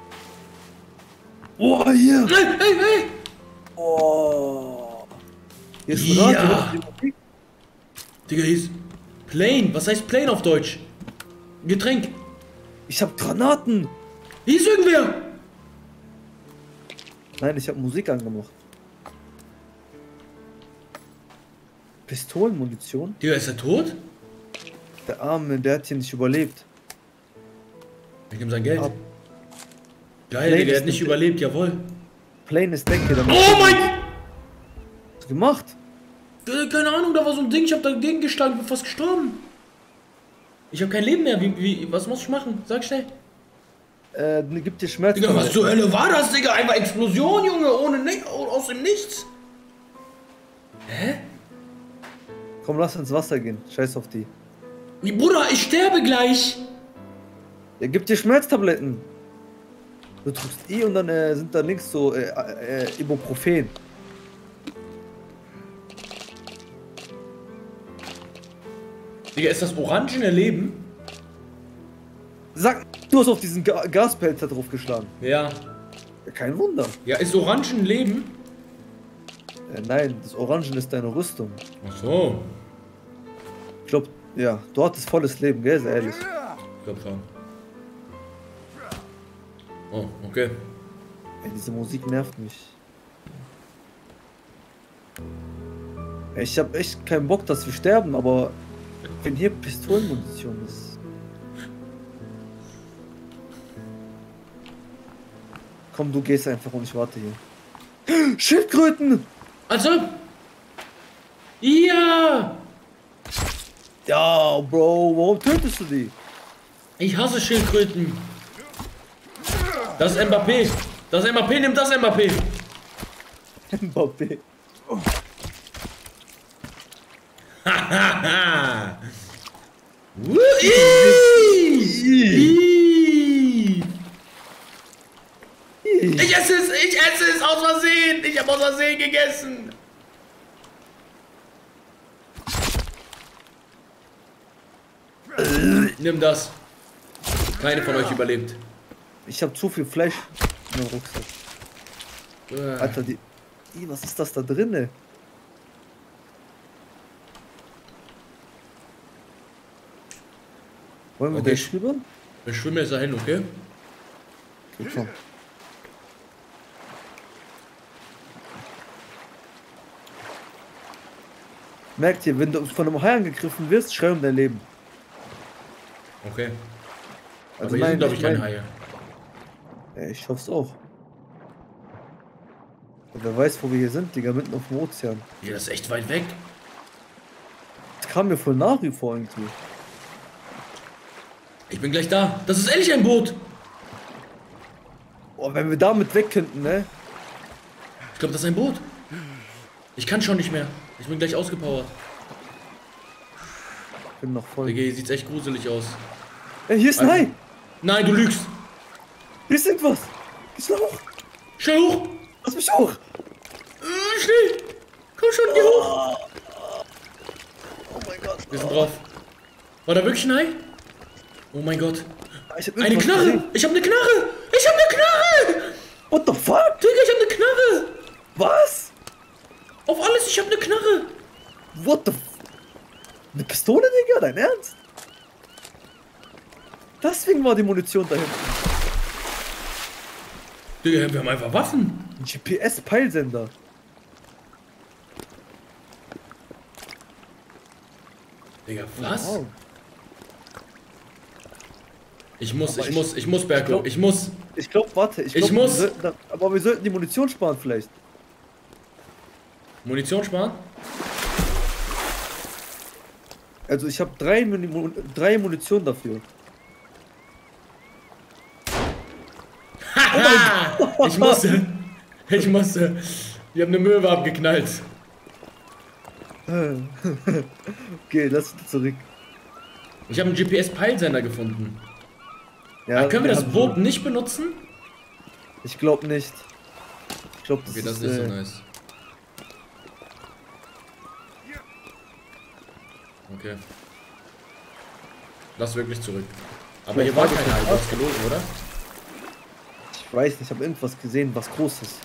Oh, hier! Hey, hey, hey! Oh! Hier ist ein Ja. Radio, hörst du die Musik? Digga, hier ist... Plane. Was heißt Plane auf Deutsch? Getränk. Ich hab Granaten! Hier ist irgendwer. Nein, ich hab Musik angemacht. Pistolenmunition? Digga, ist er tot? Der Arme, der hat hier nicht überlebt. Ich nehme sein Geld. Ab. Geil, Plane Digga, der ist hat nicht nicht- überlebt, jawohl. Plane ist Decke. Oh mein! Was gemacht? Äh, Keine Ahnung, da war so ein Ding, ich hab dagegen geschlagen, ich bin fast gestorben. Ich habe kein Leben mehr, wie, wie, was muss ich machen? Sag schnell. Äh, gib dir Schmerz. Digga, was zur Hölle war das, Digga? Einfach Explosion, Junge, ohne Ni aus dem Nichts. Hä? Komm, lass ins Wasser gehen. Scheiß auf die. Wie, Bruder, ich sterbe gleich. Ja, gib dir Schmerztabletten. Du drückst I und dann äh, sind da links so äh, äh, Ibuprofen. Digga, ist das orangene Leben? Sag, du hast auf diesen Ga Gaspelzer draufgeschlagen. Ja. Ja, kein Wunder. Ja, ist orangen Leben? Äh, nein, das Orangen ist deine Rüstung. Ach so. Ich glaub, ja, du hattest volles Leben, gell, sehr ehrlich. Ich glaub schon. Oh, okay. Ey, diese Musik nervt mich. Ey, ich hab echt keinen Bock, dass wir sterben, aber wenn hier Pistolenmunition ist. Komm, du gehst einfach und ich warte hier. Schildkröten! Also. Ja. Ja, Bro, warum tötest du die? Ich hasse Schildkröten. Das ist Mbappé. Das ist Mbappé, nimm das Mbappé. Mbappé. Hahaha. Ich esse es, ich esse es aus Versehen. Ich habe aus Versehen gegessen. Nimm das. Keine von euch überlebt. Ich hab zu viel Fleisch in meinem Rucksack. Äh, Alter, die. Ih, was ist das da drinne? Wollen wir Okay. gleich rüber? Ich schwimme jetzt dahin, okay? Okay, komm. Merkt ihr, wenn du von einem Hai angegriffen wirst, schrei um dein Leben. Okay. Also Aber hier sind, glaube ich, keine Haie. Ja, ich hoff's auch. Und wer weiß, wo wir hier sind, Digga, mitten auf dem Ozean. Ja, das ist echt weit weg. Das kam mir voll nach wie vor irgendwie. Ich bin gleich da. Das ist ehrlich ein Boot. Oh, wenn wir damit weg könnten, ne? Ich glaube, das ist ein Boot. Ich kann schon nicht mehr. Ich bin gleich ausgepowert. Ich bin noch voll. Digga, hier sieht's echt gruselig aus. Ey, hier ist ein Hai! Nein, du lügst. Hier ist irgendwas! Geh schnell hoch! Schnell hoch. Lass mich hoch! Äh, schnell. Komm schon, geh hoch. Oh mein Gott! Wir sind drauf. War da wirklich ein Hai? Oh mein Gott. Ich hab Eine irgendwas Knarre. gesehen. Ich hab eine Knarre. Ich hab eine Knarre. What the fuck? Digga, ich hab eine Knarre. Was? Auf alles, ich hab eine Knarre. What the f... Eine Pistole, Digga? Dein Ernst? Deswegen war die Munition da hinten. Digga, wir haben einfach Waffen. Ein G P S-Peilsender. Digga, was? Wow. Ich muss, Aber ich, ich- muss, ich muss, Berko. glaub- Ich muss. Ich glaube, warte. Ich, Ich glaub, muss- Wir sollten da, aber wir sollten die Munition sparen vielleicht. Munition sparen? Also ich habe drei, Muni drei Munition dafür. Haha! Ich musste. Ich musste. Wir haben eine Möwe abgeknallt. Okay, lass uns zurück. Ich habe einen G P S-Peilsender gefunden. Ja, Ah, können wir das haben Boot schon- nicht benutzen? Ich glaube nicht. Ich glaube, das, Okay, das ist, ist nicht äh, so nice. Okay. Lass wirklich zurück. Aber Vielleicht hier war war das kein nicht Hai, du hast gelogen, oder? Ich weiß nicht, ich habe irgendwas gesehen, was Großes.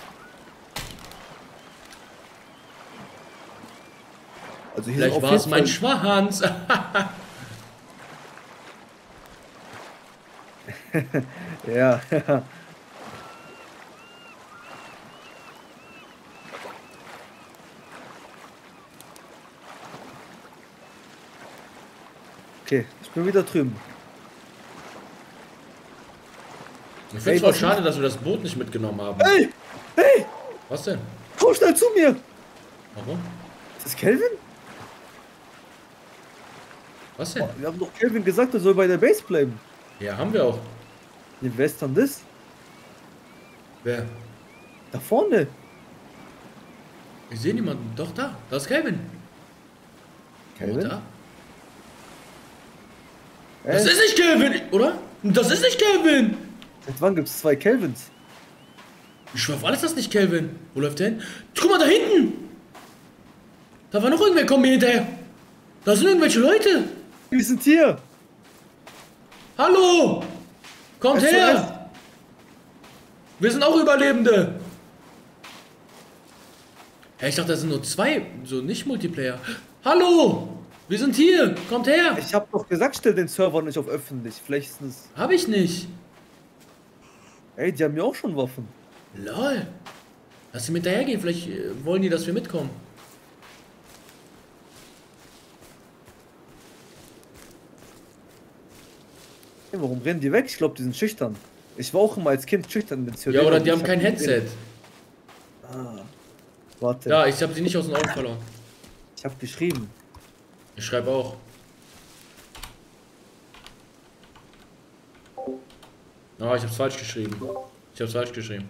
Also hier Vielleicht sind auf war es jeden mein Fall- Schwanz. Ja, ja. Okay, ich bin wieder drüben. Ich finde es voll schade, dass wir das Boot nicht mitgenommen haben. Hey! Hey! Was denn? Komm schnell zu mir! Warum? Ist das Kelvin? Was denn? Oh, wir haben doch Kelvin gesagt, er soll bei der Base bleiben. Ja, haben wir auch. Nee, wer ist dann das? Wer? Da vorne. Ich sehe niemanden. Doch, da. Da ist Kelvin. Kelvin? Oh, da. Äh, Das ist nicht Kelvin, oder? Das ist nicht Kelvin. Seit wann gibt es zwei Kelvins? Ich schwör auf alles, das ist nicht Kelvin. Wo läuft der hin? Guck mal, da hinten. Da war noch irgendwer, komm mir hinterher. Da sind irgendwelche Leute. Wir sind hier. Hallo. Kommt S O S. her. Wir sind auch Überlebende. Hä, ich dachte, das sind nur zwei, so nicht Multiplayer. Hallo. Wir sind hier. Kommt her. Ich hab doch gesagt, stell den Server nicht auf öffentlich. Vielleicht ist es... Hab ich nicht. Ey, die haben ja auch schon Waffen. Lol. Lass sie mit dahergehen, vielleicht äh, wollen die, dass wir mitkommen. Hey, warum rennen die weg? Ich glaube, die sind schüchtern. Ich war auch immer als Kind schüchtern mit C O D. Ja, oder und die ich haben hab kein die Headset. gesehen. Ah, warte. Ja, ich habe sie nicht aus den Augen verloren. Ich habe geschrieben. Ich schreibe auch. Ah, ich hab's falsch geschrieben. Ich hab's falsch geschrieben.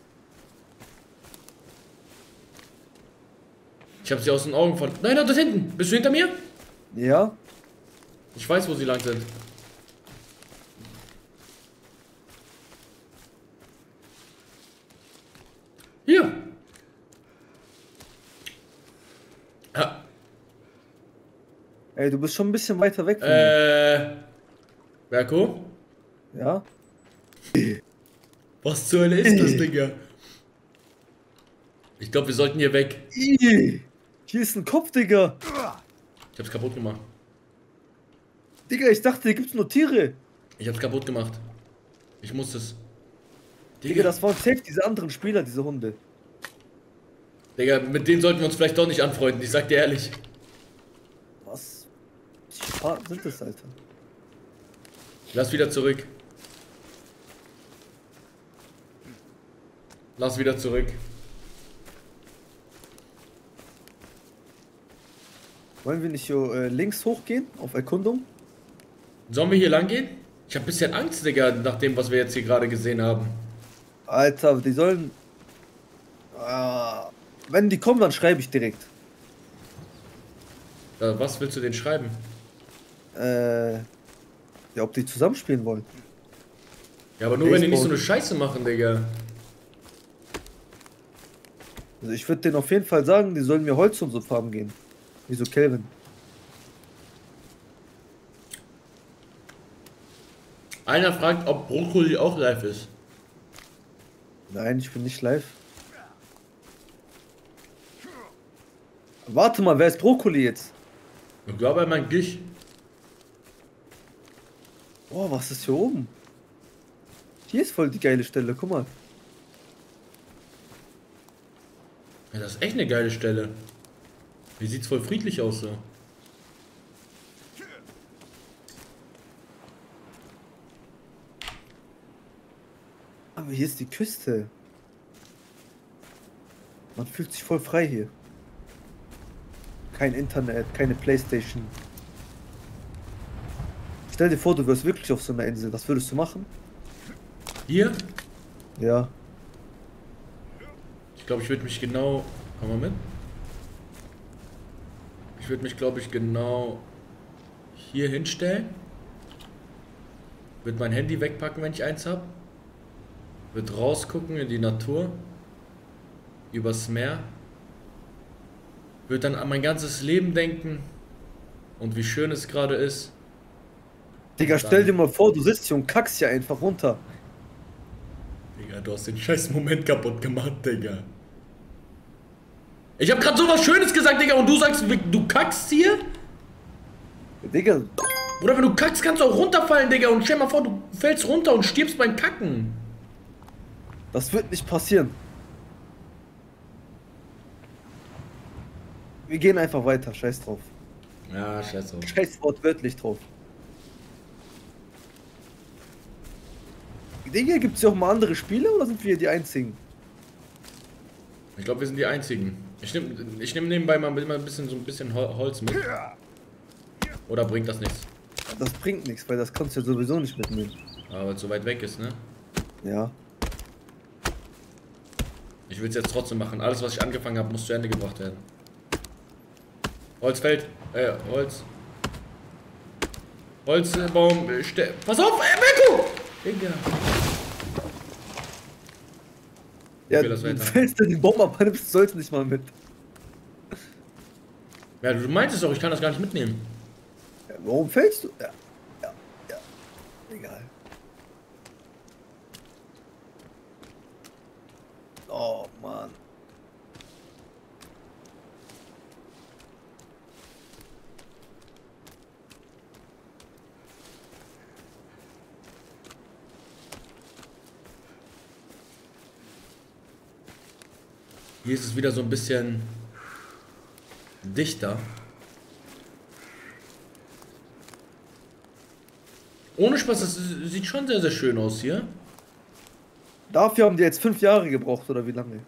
Ich hab sie aus den Augen verloren. Nein, da hinten. Bist du hinter mir? Ja? Ich weiß, wo sie lang sind. Hier. Ah, Ey, du bist schon ein bisschen weiter weg von mir. äh. Berko? Ja? Was zur Hölle ist das, Digga? Ich glaube, wir sollten hier weg. Ih, hier ist ein Kopf, Digga. Ich hab's kaputt gemacht. Digga, ich dachte, hier gibt's nur Tiere. Ich hab's kaputt gemacht. Ich muss es. Digga, das waren safe diese anderen Spieler, diese Hunde. Digga, mit denen sollten wir uns vielleicht doch nicht anfreunden, ich sag dir ehrlich. Was? Psychopathen sind das, Alter? Lass wieder zurück. Lass wieder zurück. Wollen wir nicht so äh, links hochgehen, auf Erkundung? Sollen wir hier lang gehen? Ich hab ein bisschen Angst, Digga, nach dem, was wir jetzt hier gerade gesehen haben. Alter, die sollen... Ah, wenn die kommen, dann schreibe ich direkt. Ja, was willst du denen schreiben? Äh... Ja, ob die zusammenspielen wollen. Ja, aber nur wenn die nicht so Baseball. eine Scheiße machen, Digga. Also ich würde denen auf jeden Fall sagen, die sollen mir Holz und so farmen gehen. Wieso Kelvin? Einer fragt, ob Brokkoli auch live ist. Nein, ich bin nicht live. Warte mal, wer ist Brokkoli jetzt? Ich glaube, er meint Gich. Oh, was ist hier oben? Hier ist voll die geile Stelle, guck mal. Ja, das ist echt eine geile Stelle. Hier sieht's voll friedlich aus so. Aber hier ist die Küste. Man fühlt sich voll frei hier. Kein Internet, keine Playstation. Stell dir vor, du wirst wirklich auf so einer Insel. Was würdest du machen? Hier? Ja. Ich glaube, ich würde mich genau... Komm mal mit. Ich würde mich, glaube ich, genau hier hinstellen. Würde mein Handy wegpacken, wenn ich eins habe. Würde rausgucken in die Natur. Übers Meer. Würde dann an mein ganzes Leben denken. Und wie schön es gerade ist. Digga, Und stell dann- dir mal vor, du sitzt hier und kackst hier einfach runter. Digga, du hast den scheiß Moment kaputt gemacht, Digga. Ich hab grad so was Schönes gesagt, Digga, und du sagst, du kackst hier? Digga, Oder wenn du kackst, kannst du auch runterfallen, Digga, und stell mal vor, du fällst runter und stirbst beim Kacken. das wird nicht passieren. Wir gehen einfach weiter, scheiß drauf. Ja, scheiße. Scheiß wortwörtlich drauf. Digga, gibt's hier auch mal andere Spiele oder sind wir die einzigen? Ich glaube, wir sind die einzigen. Ich nehme ich nehm nebenbei mal ein bisschen so ein bisschen Hol Holz mit. Oder bringt das nichts? Das bringt nichts, weil das kannst du ja sowieso nicht mitnehmen. Aber weil es so weit weg ist, ne? Ja. Ich will es jetzt trotzdem machen. Alles, was ich angefangen habe, muss zu Ende gebracht werden. Holz fällt. Äh, Holz. Holzbaum. Äh, Pass auf, ey, Beko! Digga. Ja, das du weiter. fällst du den Baum ab, du sollst nicht mal mit. Ja, du meinst es doch, ich kann das gar nicht mitnehmen. Ja, warum fällst du? Ja, ja, ja. Egal. Oh, Mann. Hier ist es wieder so ein bisschen dichter. Ohne Spaß, das sieht schon sehr, sehr schön aus hier. Dafür haben die jetzt fünf Jahre gebraucht, oder wie lange?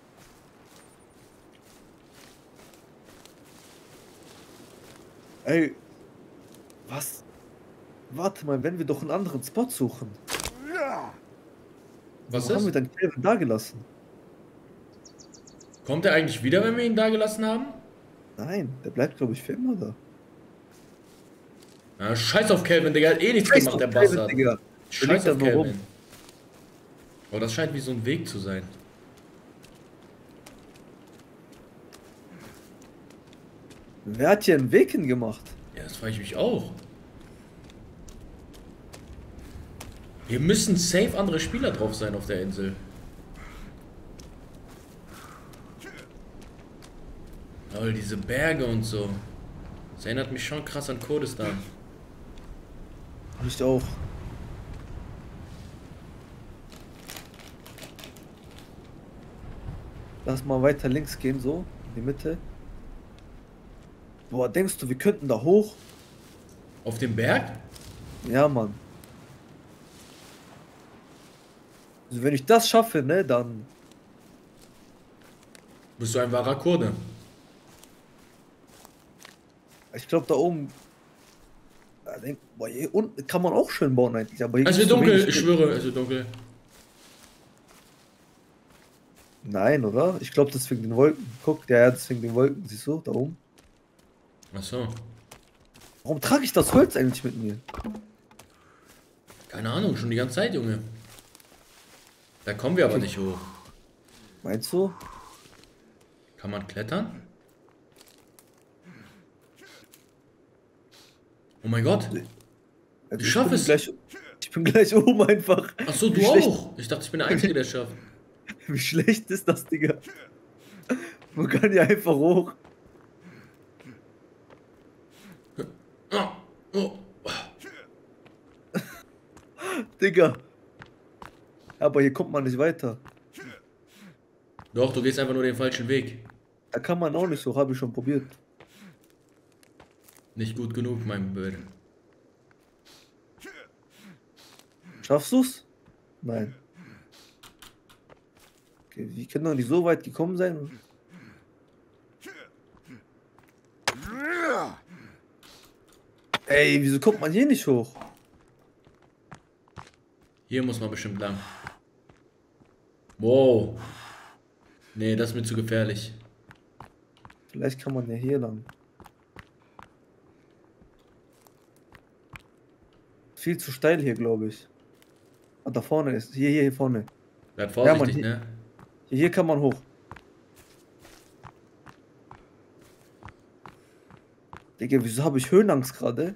Ey. Was? Warte mal, wenn wir doch einen anderen Spot suchen. Was Wo haben wir ist? dann Kelvin da gelassen? Kommt er eigentlich wieder, wenn wir ihn da gelassen haben? Nein, der bleibt, glaube ich, für immer da. Ja, scheiß auf Kelvin, Digga, hat eh nichts Scheiß gemacht, auf der Kelvin, Bastard. Digga. Der Scheiß liegt da auf nur rum. Kelvin. Oh, das scheint wie so ein Weg zu sein. Wer hat hier einen Weg hingemacht? Ja, das frage ich mich auch. Hier müssen safe andere Spieler drauf sein auf der Insel. Lol, diese Berge und so. Das erinnert mich schon krass an Kurdistan. Nicht auch. Lass mal weiter links gehen, so, in die Mitte. Boah, denkst du, wir könnten da hoch? Auf dem Berg? Ja, Mann. Also wenn ich das schaffe, ne, dann... Bist du ein wahrer Kurde? Ich glaube, da oben... Ja, denk, boah, hier unten kann man auch schön bauen eigentlich, aber hier Es gibt's wird zu dunkel, wenig- ich schwöre, es wird dunkel. Nein, oder? Ich glaube, das ist wegen den Wolken. Guck, ja, ja, das ist wegen den Wolken. Siehst du, da oben. Ach so. Warum trage ich das Holz eigentlich mit mir? Keine Ahnung, schon die ganze Zeit, Junge. Da kommen wir aber nicht hoch. Meinst du? Kann man klettern? Oh mein Gott. Also Ich schaff bin es. Gleich, ich bin gleich oben einfach. Ach so, du Wie schlecht- auch. Ich dachte, ich bin der Einzige, der es schafft. Wie schlecht ist das, Digga? Man kann ja einfach hoch. Oh, oh. Digga. Aber hier kommt man nicht weiter. Doch, du gehst einfach nur den falschen Weg. Da kann man auch nicht so, habe ich schon probiert. Nicht gut genug, mein Böde. Schaffst du's? Nein. Okay, wie kann doch nicht so weit gekommen sein? Ey, wieso kommt man hier nicht hoch? Hier muss man bestimmt lang. Wow. Nee, das ist mir zu gefährlich. Vielleicht kann man ja hier lang. Viel zu steil hier, glaube ich. Ah, da vorne ist. Hier, hier, hier vorne. Bleib vorsichtig, hier- ne? Hier, hier kann man hoch. Digga, wieso habe ich Höhenangst gerade?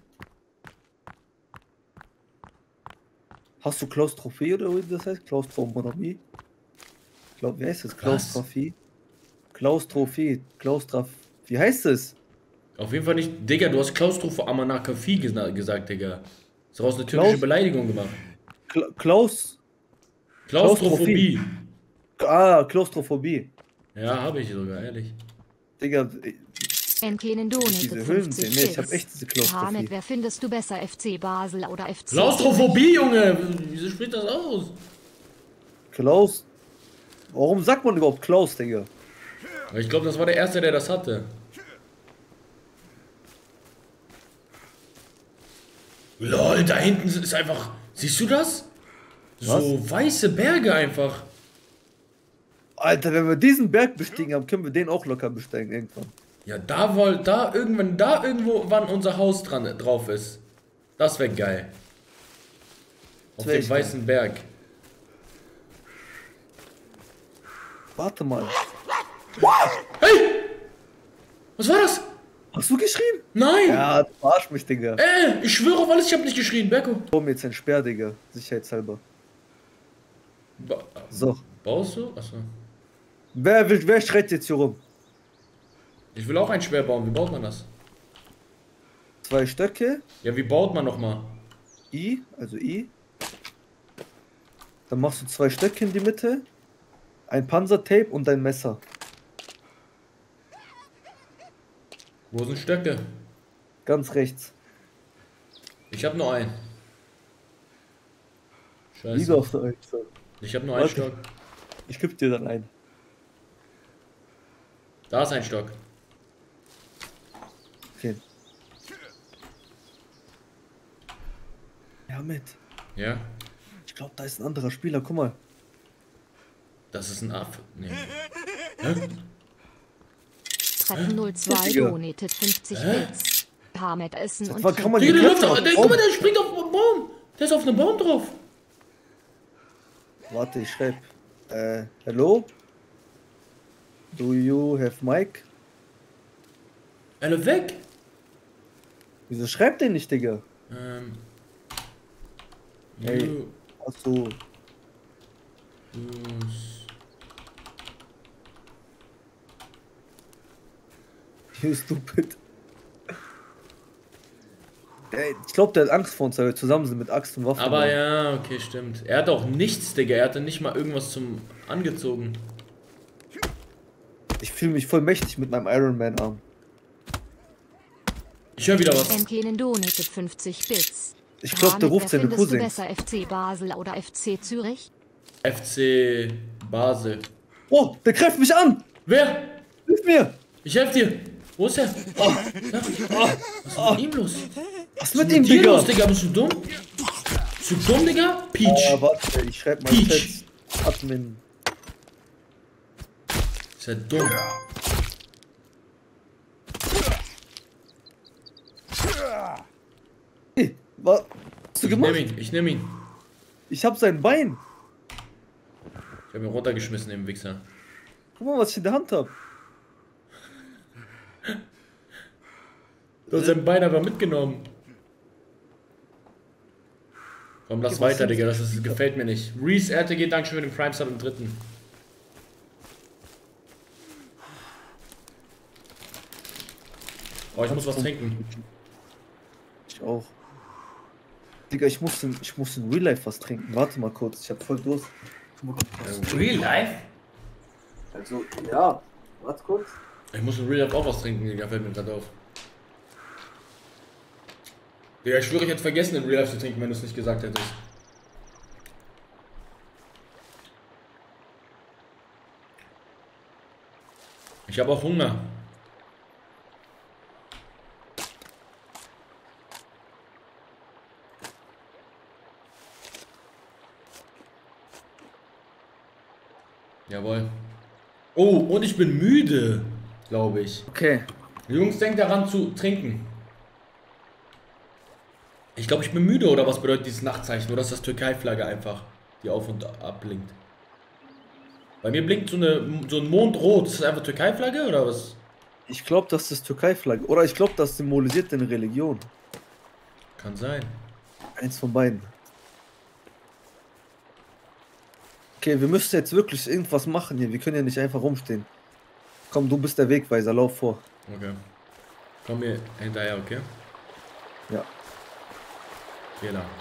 Hast du Klaustrophie oder wie das heißt? Klaustrophie? Glaub, wie heißt das? Klaustrophie? Klaustrophie. Klaustrophie. Wie heißt es? Auf jeden Fall nicht. Digga, du hast Klaustrophoamanakraphie gesa gesagt, Digga. Ist daraus eine türkische Klaus- Beleidigung gemacht. Kla Klaus. Klaustrophobie. Ah, Klaustrophobie. Ja, habe ich sogar, ehrlich. Digga, Entlenen Diese donated Höhlen sehen. fünfzig Nee, ich hab Bits. echt diese Klaustrophobie. Hamed, wer findest du besser, F C Basel oder F C? Klaustrophobie, Junge! Wieso spricht das aus? Klaus. Warum sagt man überhaupt Klaus, Digga? Ich glaube, das war der Erste, der das hatte. Lol, da hinten ist einfach... Siehst du das? So weiße Berge einfach. Alter, wenn wir diesen Berg bestiegen haben, können wir den auch locker besteigen irgendwann. Ja, da wollt, da irgendwann, da irgendwo, wann unser Haus dran drauf ist. Das wäre geil. Auf wär dem echt weißen Berg. Warte mal. Hey! Was war das? Hast du geschrien? Nein! Ja, du verarsch mich, Digga. Äh, ich schwöre auf alles, ich habe nicht geschrien, Berko. Komm jetzt ein Sperr, Digga. Sicherheitshalber. Ba So. Baust du? Achso. Wer, will, wer schreit jetzt hier rum? Ich will auch ein Schwer bauen. Wie baut man das? Zwei Stöcke. Ja, wie baut man nochmal? I, also I. Dann machst du zwei Stöcke in die Mitte. Ein Panzertape und ein Messer. Wo sind Stöcke? Ganz rechts. Ich habe nur einen. Liga Scheiße. auf der Eins. Ich habe nur einen Warte. Stock. Ich geb dir dann einen. Da ist ein Stock. Okay. Ja, mit. Ja. Ich glaube, da ist ein anderer Spieler. Guck mal. Das ist ein Affe. Nee. Treffen null zwei Digga. donated fünfzig Bits. Hamed essen und war- kann man Digga, der läuft Klettern auf, auf der, Baum. guck mal, der springt auf einen Baum. Der ist auf einem Baum drauf. Warte, ich schreib. Äh, hello? Do you have mic? Er läuft weg. Wieso schreibt der nicht, Digga? Ähm. Hey. You Achso. use- You stupid. Ey, ich glaube, der hat Angst vor uns, weil wir zusammen sind mit Axt und Waffen. Aber ja, okay, stimmt. Er hat auch nichts, Digga. Er hatte nicht mal irgendwas zum angezogen. Ich fühle mich voll mächtig mit meinem Iron Man Arm. Ich höre wieder was. Entlenen donated fünfzig Bits. Ich glaube, der Hamed, ruft wer seine findest du Cousins. besser, F C Basel oder F C Zürich? F C Basel. Oh, der greift mich an! Wer? Hilf mir! Ich helfe dir. Wo ist er? Ja. Was ist mit ihm los? Was ist Was mit ist ihm, mit dir Digga? los, Digga? Bist du dumm? Bist du dumm, Digga? Peach. Ah, warte, ich schreib mal Peach. Chat. Admin. Ist er dumm? Hey, was hast du Ich gemacht? nehme ihn. Ich nehme ihn. Ich hab sein Bein. Ich habe ihn runtergeschmissen, den Wichser. Guck mal, was ich in der Hand hab. Du hast sein Bein aber mitgenommen. Komm, lass Okay, was weiter, ist- Digga. Das ist, gefällt mir nicht. Reese R T G, danke schön für den Prime Sub im dritten. Oh, ich muss was trinken. Ich auch. Digga, ich muss in, ich muss in Real Life was trinken. Warte mal kurz, ich hab voll Durst. Real Life? Also, ja. Warte kurz. Ich muss in Real Life auch was trinken, Digga. Fällt mir gerade auf. Digga, ich schwöre, ich hätte vergessen, in Real Life zu trinken, wenn du es nicht gesagt hättest. Ich habe auch Hunger. Jawohl. Oh, und ich bin müde, glaube ich. Okay. Jungs, denkt daran zu trinken. Ich glaube, ich bin müde, oder was bedeutet dieses Nachtzeichen? Oder ist das Türkei-Flagge einfach, die auf und ab blinkt? Bei mir blinkt so, eine, so ein Mond rot. Ist das einfach Türkei-Flagge oder was? Ich glaube, das ist Türkei-Flagge. Oder ich glaube, das symbolisiert eine Religion. Kann sein. Eins von beiden. Okay, wir müssen jetzt wirklich irgendwas machen hier. Wir können ja nicht einfach rumstehen. Komm, du bist der Wegweiser, lauf vor. Okay. Komm mir hinterher, okay? Ja. Geh lang.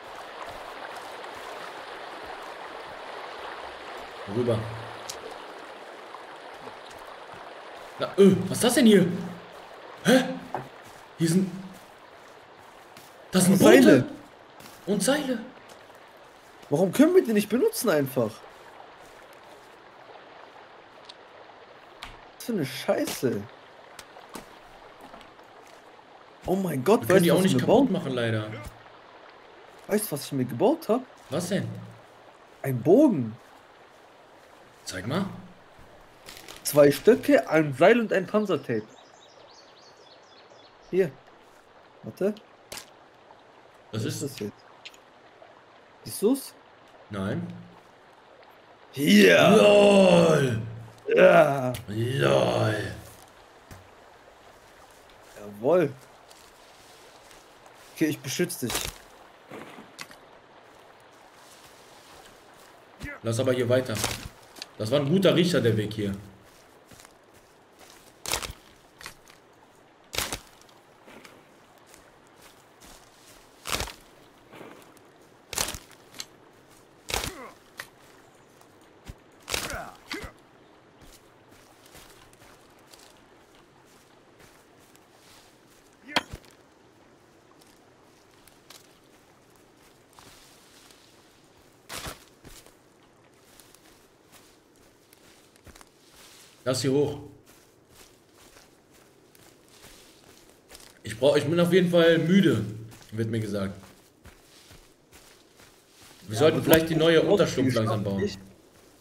Rüber. Na, öh, was ist das denn hier? Hä? Hier sind... Das sind Seile. Boote. Und Seile. Warum können wir die nicht benutzen einfach? Was für eine Scheiße. Oh mein Gott, Wir können die du, auch was ich nicht mir kaputt bauen? machen, leider. Weißt du, was ich mir gebaut habe? Was denn? Ein Bogen. Zeig mal. Zwei Stöcke, ein Seil und ein Panzertape. Hier. Warte. Was Was ist das? das jetzt? Siehst du's? Nein. Hier. LOL. Ja. LOL. Jawohl. Okay, ich beschütze dich. Lass aber hier weiter. Das war ein guter Riecher, der Weg hier. Lass hier hoch. Ich brauch, ich bin auf jeden Fall müde, wird mir gesagt. Wir Ja, sollten aber vielleicht du die hast neue auch Unterschlupf viel langsam geschafft, bauen. nicht?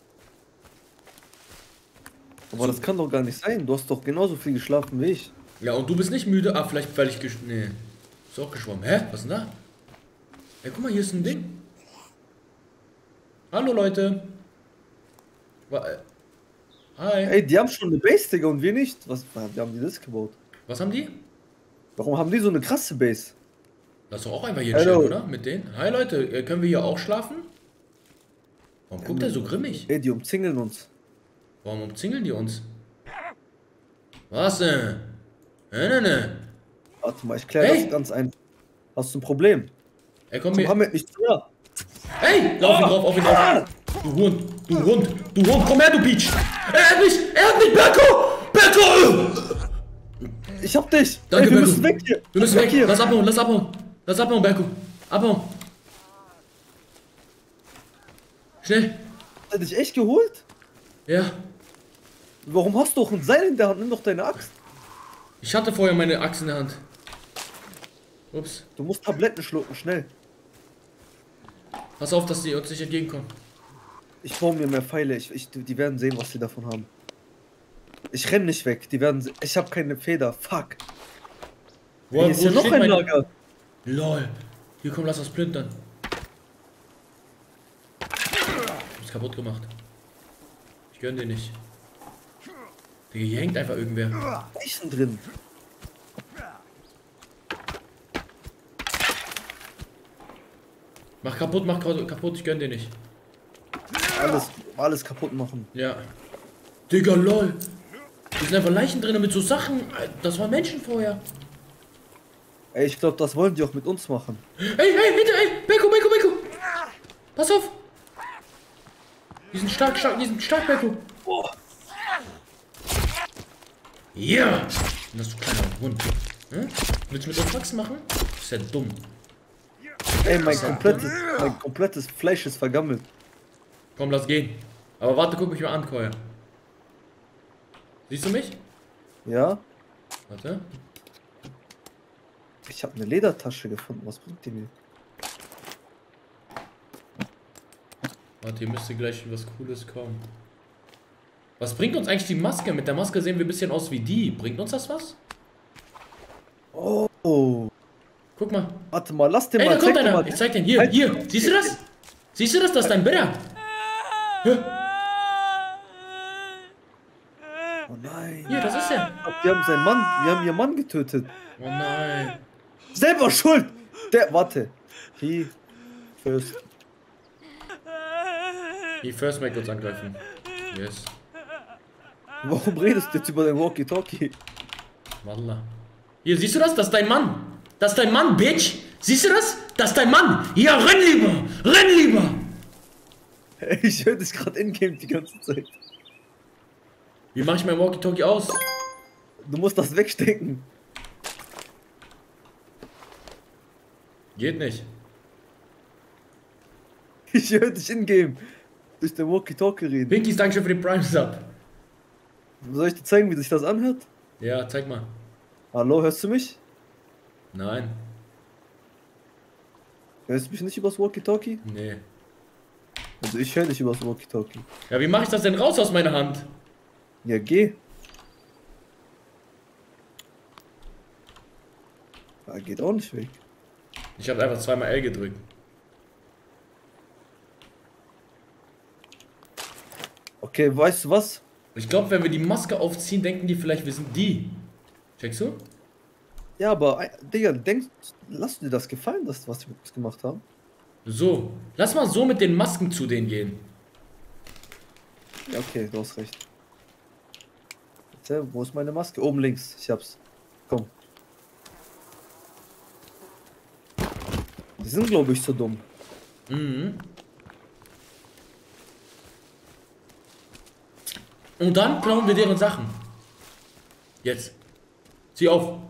Aber das kann doch gar nicht sein. Du hast doch genauso viel geschlafen wie ich. Ja, und du bist nicht müde? Ah, vielleicht weil ich gesch... Nee. Ist auch geschwommen. Hä? Was ist denn da? Ey, guck mal, hier ist ein Ding. Hallo, Leute. Wa- äh, Hi. Ey, die haben schon eine Base, Digga, und wir nicht. Was, wie haben die das gebaut? Was haben die? Warum haben die so eine krasse Base? Lass doch auch einfach hier Hallo. chillen, oder? Mit denen. Hi, Leute. Äh, Können wir hier auch schlafen? Warum guckt der so grimmig? Ey, die umzingeln uns. Warum umzingeln die uns? Was denn? Ne, ne, ne. Warte mal, ich kläre Hey. das ganz einfach. Hast du ein Problem? Ey, komm Komm, mir. Mohammed, nicht zu mir. Hey! Lauf ihn drauf, auf ihn drauf. Du Hund, du Hund, du Hund, komm her, du Peach. Er hat mich, er hat mich, Berko! Berko! Ich hab dich. Danke, Ey, wir Berko. müssen weg hier. Wir müssen weg. hier. Lass abhauen, lass abhauen. Lass abhauen, Berko. Abhauen. Schnell. Hat er dich echt geholt? Ja. Warum hast du doch ein Seil in der Hand? Nimm doch deine Axt. Ich hatte vorher meine Axt in der Hand. Ups. Du musst Tabletten schlucken, schnell. Pass auf, dass die uns nicht entgegenkommen. Ich baue mir mehr Pfeile. Ich, ich, die werden sehen, was sie davon haben. Ich renn nicht weg. Die werden. se- Ich habe keine Feder. Fuck. Wo, Hier ist ja noch steht ein meine- Lager. Lol. Hier komm, lass das plündern. Ich hab's kaputt gemacht. Ich gönn dir nicht. Digga, hier hängt einfach irgendwer. Leichen drin. Mach kaputt, mach kaputt, ich gönn dir nicht. Alles, alles kaputt machen. Ja. Digga, lol. Hier sind einfach Leichen drin mit so Sachen. Das waren Menschen vorher. Ey, ich glaube, das wollen die auch mit uns machen. Ey, ey, hinter, ey. Beko, Beko, Beko. Pass auf. Die sind stark, stark, die sind stark, Beko. Ja. Das du kleiner Hund. Hm? Willst du mit uns Faxen machen? Ist ja dumm. Ey, mein komplettes, mein komplettes Fleisch ist vergammelt. Komm, lass gehen. Aber warte, guck mich mal an, Koya. Siehst du mich? Ja? Warte. Ich habe eine Ledertasche gefunden. Was bringt die mir? Warte, hier müsste gleich was Cooles kommen. Was bringt uns eigentlich die Maske? Mit der Maske sehen wir ein bisschen aus wie die. Bringt uns das was? Oh. Guck mal. Warte mal, lass den Ey, mal. da kommt zeig dir einer. mal. Ich zeig den. Hier, Halt. hier. Siehst du das? Siehst du das? Das ist dein Bruder. Oh nein. Hier, das ist er. Wir haben seinen Mann, wir haben ihren Mann getötet. Oh nein. Selber schuld. Der, warte. He first. Die First Mac uns angreifen. Yes. Warum redest du jetzt über den Walkie-Talkie? Wallah. Hier, siehst du das? Das ist dein Mann. Das ist dein Mann, Bitch. Siehst du das? Das ist dein Mann. Ja, renn lieber. Renn lieber. Ey, ich höre dich gerade in-game die ganze Zeit. Wie mache ich mein Walkie-Talkie aus? Du musst das wegstecken. Geht nicht. Ich höre dich in-game. Durch den Walkie-Talkie reden. Pinkies, Dankeschön für den Prime-Sub. Soll ich dir zeigen, wie sich das anhört? Ja, zeig mal. Hallo, hörst du mich? Nein. Hörst du mich nicht übers Walkie-Talkie? Nee. Also ich höre dich übers Walkie-Talkie. Ja, wie mache ich das denn raus aus meiner Hand? Ja, geh. Ah, geht auch nicht weg. Ich habe einfach zweimal L gedrückt. Okay, weißt du was? Ich glaube, wenn wir die Maske aufziehen, denken die vielleicht, wir sind die. Checkst du? Ja, aber, äh, Digga, denkst, lass dir das gefallen, das, was wir jetzt gemacht haben? So. Lass mal so mit den Masken zu denen gehen. Ja, okay, du hast recht. Warte, wo ist meine Maske? Oben links, ich hab's. Komm. Die sind, glaube ich, so dumm. Mhm. Und dann klauen wir deren Sachen. Jetzt. Zieh auf.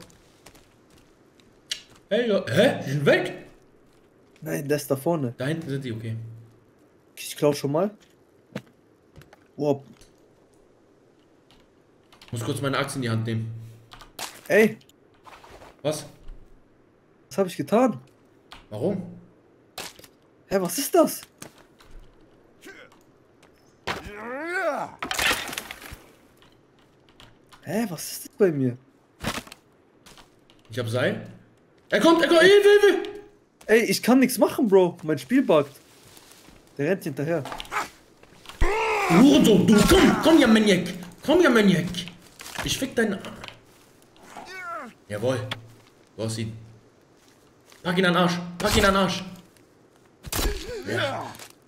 Hey, ja. Hä? Die sind weg? Nein, der ist da vorne. Da hinten sind die, okay. Ich klau schon mal. Wow. Ich muss kurz meine Axt in die Hand nehmen. Ey, Was? was habe ich getan? Warum? Hä, was ist das? Hä, was ist das bei mir? Ich hab Seil. Er kommt, er kommt, Hilfe, Hilfe! Ey, ich kann nichts machen, Bro. Mein Spiel buggt. Der rennt hinterher. Du Hurensohn, du, komm, komm, ja, Maniac. Komm, ja, Maniac. Ich fick deinen... Jawohl. Du hast ihn. Pack ihn an den Arsch. Pack ihn an den Arsch. Ja.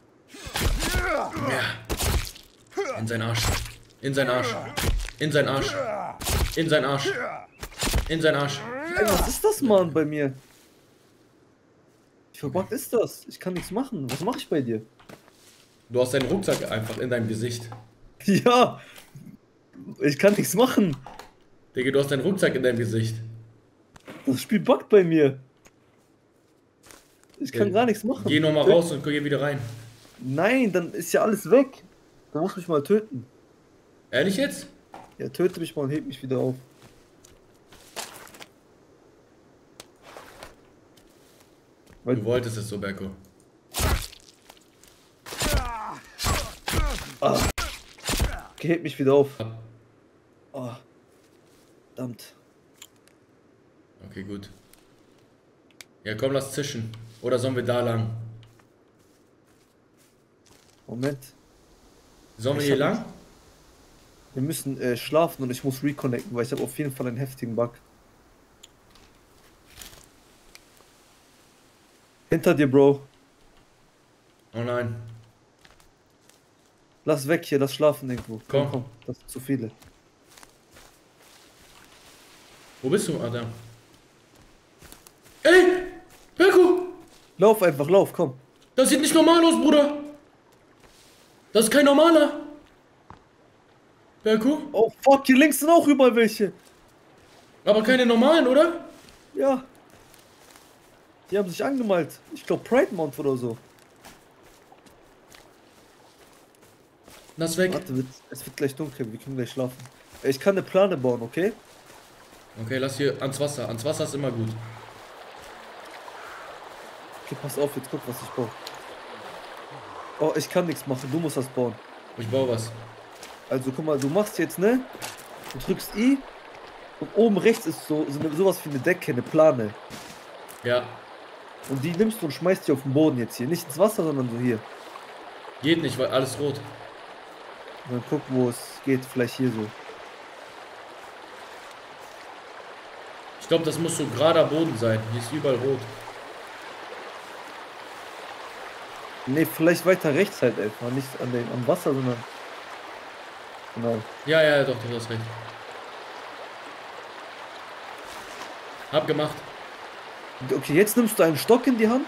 Ja. In seinen Arsch. In seinen Arsch. In seinen Arsch. In seinen Arsch. In seinen Arsch. Ey, was ist das, Mann, bei mir? Wie verbuggt ist das? Ich kann nichts machen. Was mache ich bei dir? Du hast deinen Rucksack einfach in deinem Gesicht. Ja, ich kann nichts machen. Digga, du hast deinen Rucksack in deinem Gesicht. Das Spiel buggt bei mir. Ich kann Ja, gar nichts machen. Geh nochmal Tö- raus und geh wieder rein. Nein, dann ist ja alles weg. Dann musst du mich mal töten. Ehrlich jetzt? Ja, töte mich mal und heb mich wieder auf. Weil Du wolltest es so, Berko. Okay, heb mich wieder auf. Oh. Verdammt. Okay, gut. Ja, komm, lass zischen. Oder sollen wir da lang? Moment. Sollen wir Ich hier hab- lang? Wir müssen äh, schlafen und ich muss reconnecten, weil ich habe auf jeden Fall einen heftigen Bug. Hinter dir, Bro. Oh nein. Lass weg hier, lass schlafen irgendwo. Komm. komm. Das sind zu viele. Wo bist du, Adam? Ey! Berko! Lauf einfach, lauf, komm. Das sieht nicht normal aus, Bruder! Das ist kein normaler! Berko? Oh fuck, hier links sind auch überall welche. Aber keine normalen, oder? Ja. Die haben sich angemalt. Ich glaube Pride Month oder so. Lass weg. Warte, wird- es wird gleich dunkel, wir können gleich schlafen. Ich kann eine Plane bauen, okay? Okay, lass hier ans Wasser. Ans Wasser ist immer gut. Okay, pass auf, jetzt guck, was ich baue. Oh, ich kann nichts machen, du musst das bauen. Ich baue was. Also guck mal, du machst jetzt, ne? Du drückst I und oben rechts ist so, so eine, sowas wie eine Decke, eine Plane. Ja. Und die nimmst du und schmeißt die auf den Boden jetzt hier. Nicht ins Wasser, sondern so hier. Geht nicht, weil alles rot. Und dann guck, wo es geht, vielleicht hier so. Ich glaube, das muss so gerader Boden sein. Hier ist überall rot. Ne, vielleicht weiter rechts halt einfach. Nicht an den, am Wasser, sondern... Genau. Ja, ja, doch, du hast recht. Hab gemacht. Okay, jetzt nimmst du einen Stock in die Hand.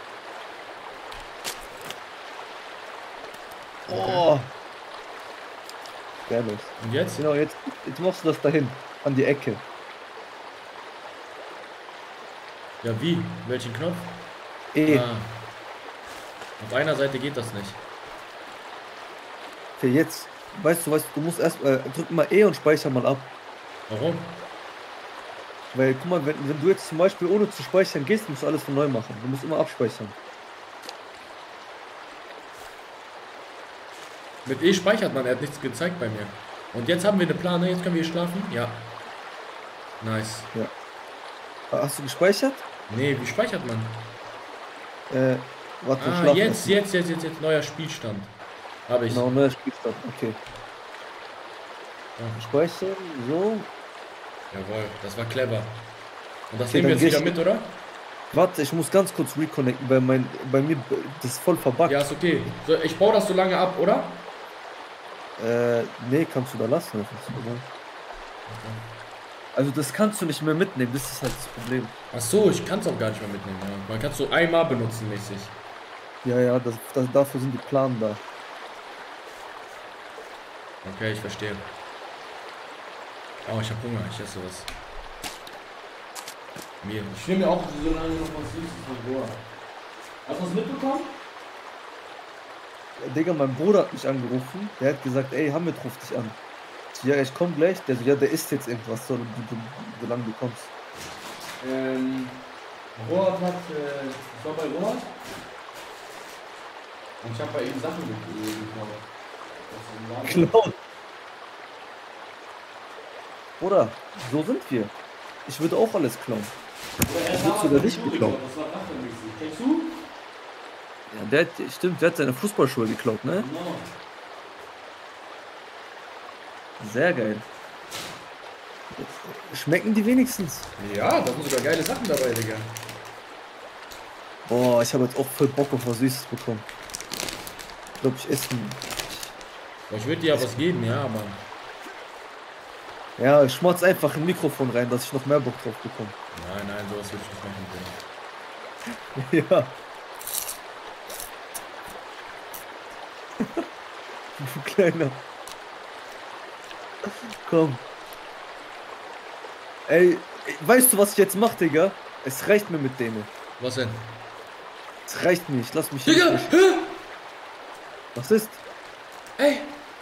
Oh. Geil. Und jetzt? Genau, jetzt, jetzt machst du das dahin. An die Ecke. Ja, wie? Welchen Knopf? E. Ah. Auf einer Seite geht das nicht. Okay, jetzt. Weißt du, weißt du, du musst erst, äh, drück mal E und speicher mal ab. Warum? Weil, guck mal, wenn, wenn du jetzt zum Beispiel ohne zu speichern gehst, musst du alles von neu machen. Du musst immer abspeichern. Mit E speichert man, er hat nichts gezeigt bei mir. Und jetzt haben wir eine Plane, jetzt können wir hier schlafen? Ja. Nice. Ja. Hast du gespeichert? Nee, wie speichert man? Äh, warte, Ah, schlafen jetzt, lassen. jetzt, jetzt, jetzt, jetzt, neuer Spielstand. Habe ich. Genau, neuer Spielstand, okay. Ja. Speichern, so. Jawohl, das war clever. Und das Okay, nehmen wir dann jetzt wieder geh mit, oder? Warte, ich muss ganz kurz reconnecten, weil mein, bei mir, das ist voll verbuggt. Ja, ist okay. So, ich baue das so lange ab, oder? Äh, nee, kannst du da lassen. Einfach, oder? Also das kannst du nicht mehr mitnehmen, das ist halt das Problem. Ach so, ich kann es auch gar nicht mehr mitnehmen. Ja. Man kann es so einmal benutzen, mäßig. Ja, ja, das, das, dafür sind die Planen da. Okay, ich verstehe. Oh, ich habe Hunger, ich esse was. Mir. Ich nehme mir auch so lange noch was Süßes von Goa. Hast du was mitbekommen? Digga, mein Bruder hat mich angerufen, der hat gesagt, ey, Hamid ruft dich an. Ich so, ja, ich komm gleich. Der so, ja, der isst jetzt irgendwas, so, solange du kommst. Ähm, Rohat hat, äh, ich war bei Rohat. Und ich habe bei ihm Sachen geklaut. Klauen. Oder, so sind wir. Ich würde auch alles klauen. Ich würde sogar nicht geklaut. Das war rachemäßig. Kennst du? Ja, der hat, stimmt, der hat seine Fußballschuhe geklaut, ne? Genau. Sehr geil. Schmecken die wenigstens? Ja, da sind sogar geile Sachen dabei, Digga. Boah, ich habe jetzt auch voll Bock auf was Süßes bekommen. Ich glaube, ich esse. Boah, ich würde dir ja was geben, ja, aber. Ja, ich schmotz einfach ein Mikrofon rein, dass ich noch mehr Bock drauf bekomme. Nein, nein, sowas würde ich nicht machen, Digga. Ja. Du Kleiner. Komm. Ey, weißt du, was ich jetzt mach, Digga? Es reicht mir mit denen. Was denn? Es reicht mir, ich lass mich Digga! nicht. Hä? Was ist? Ey!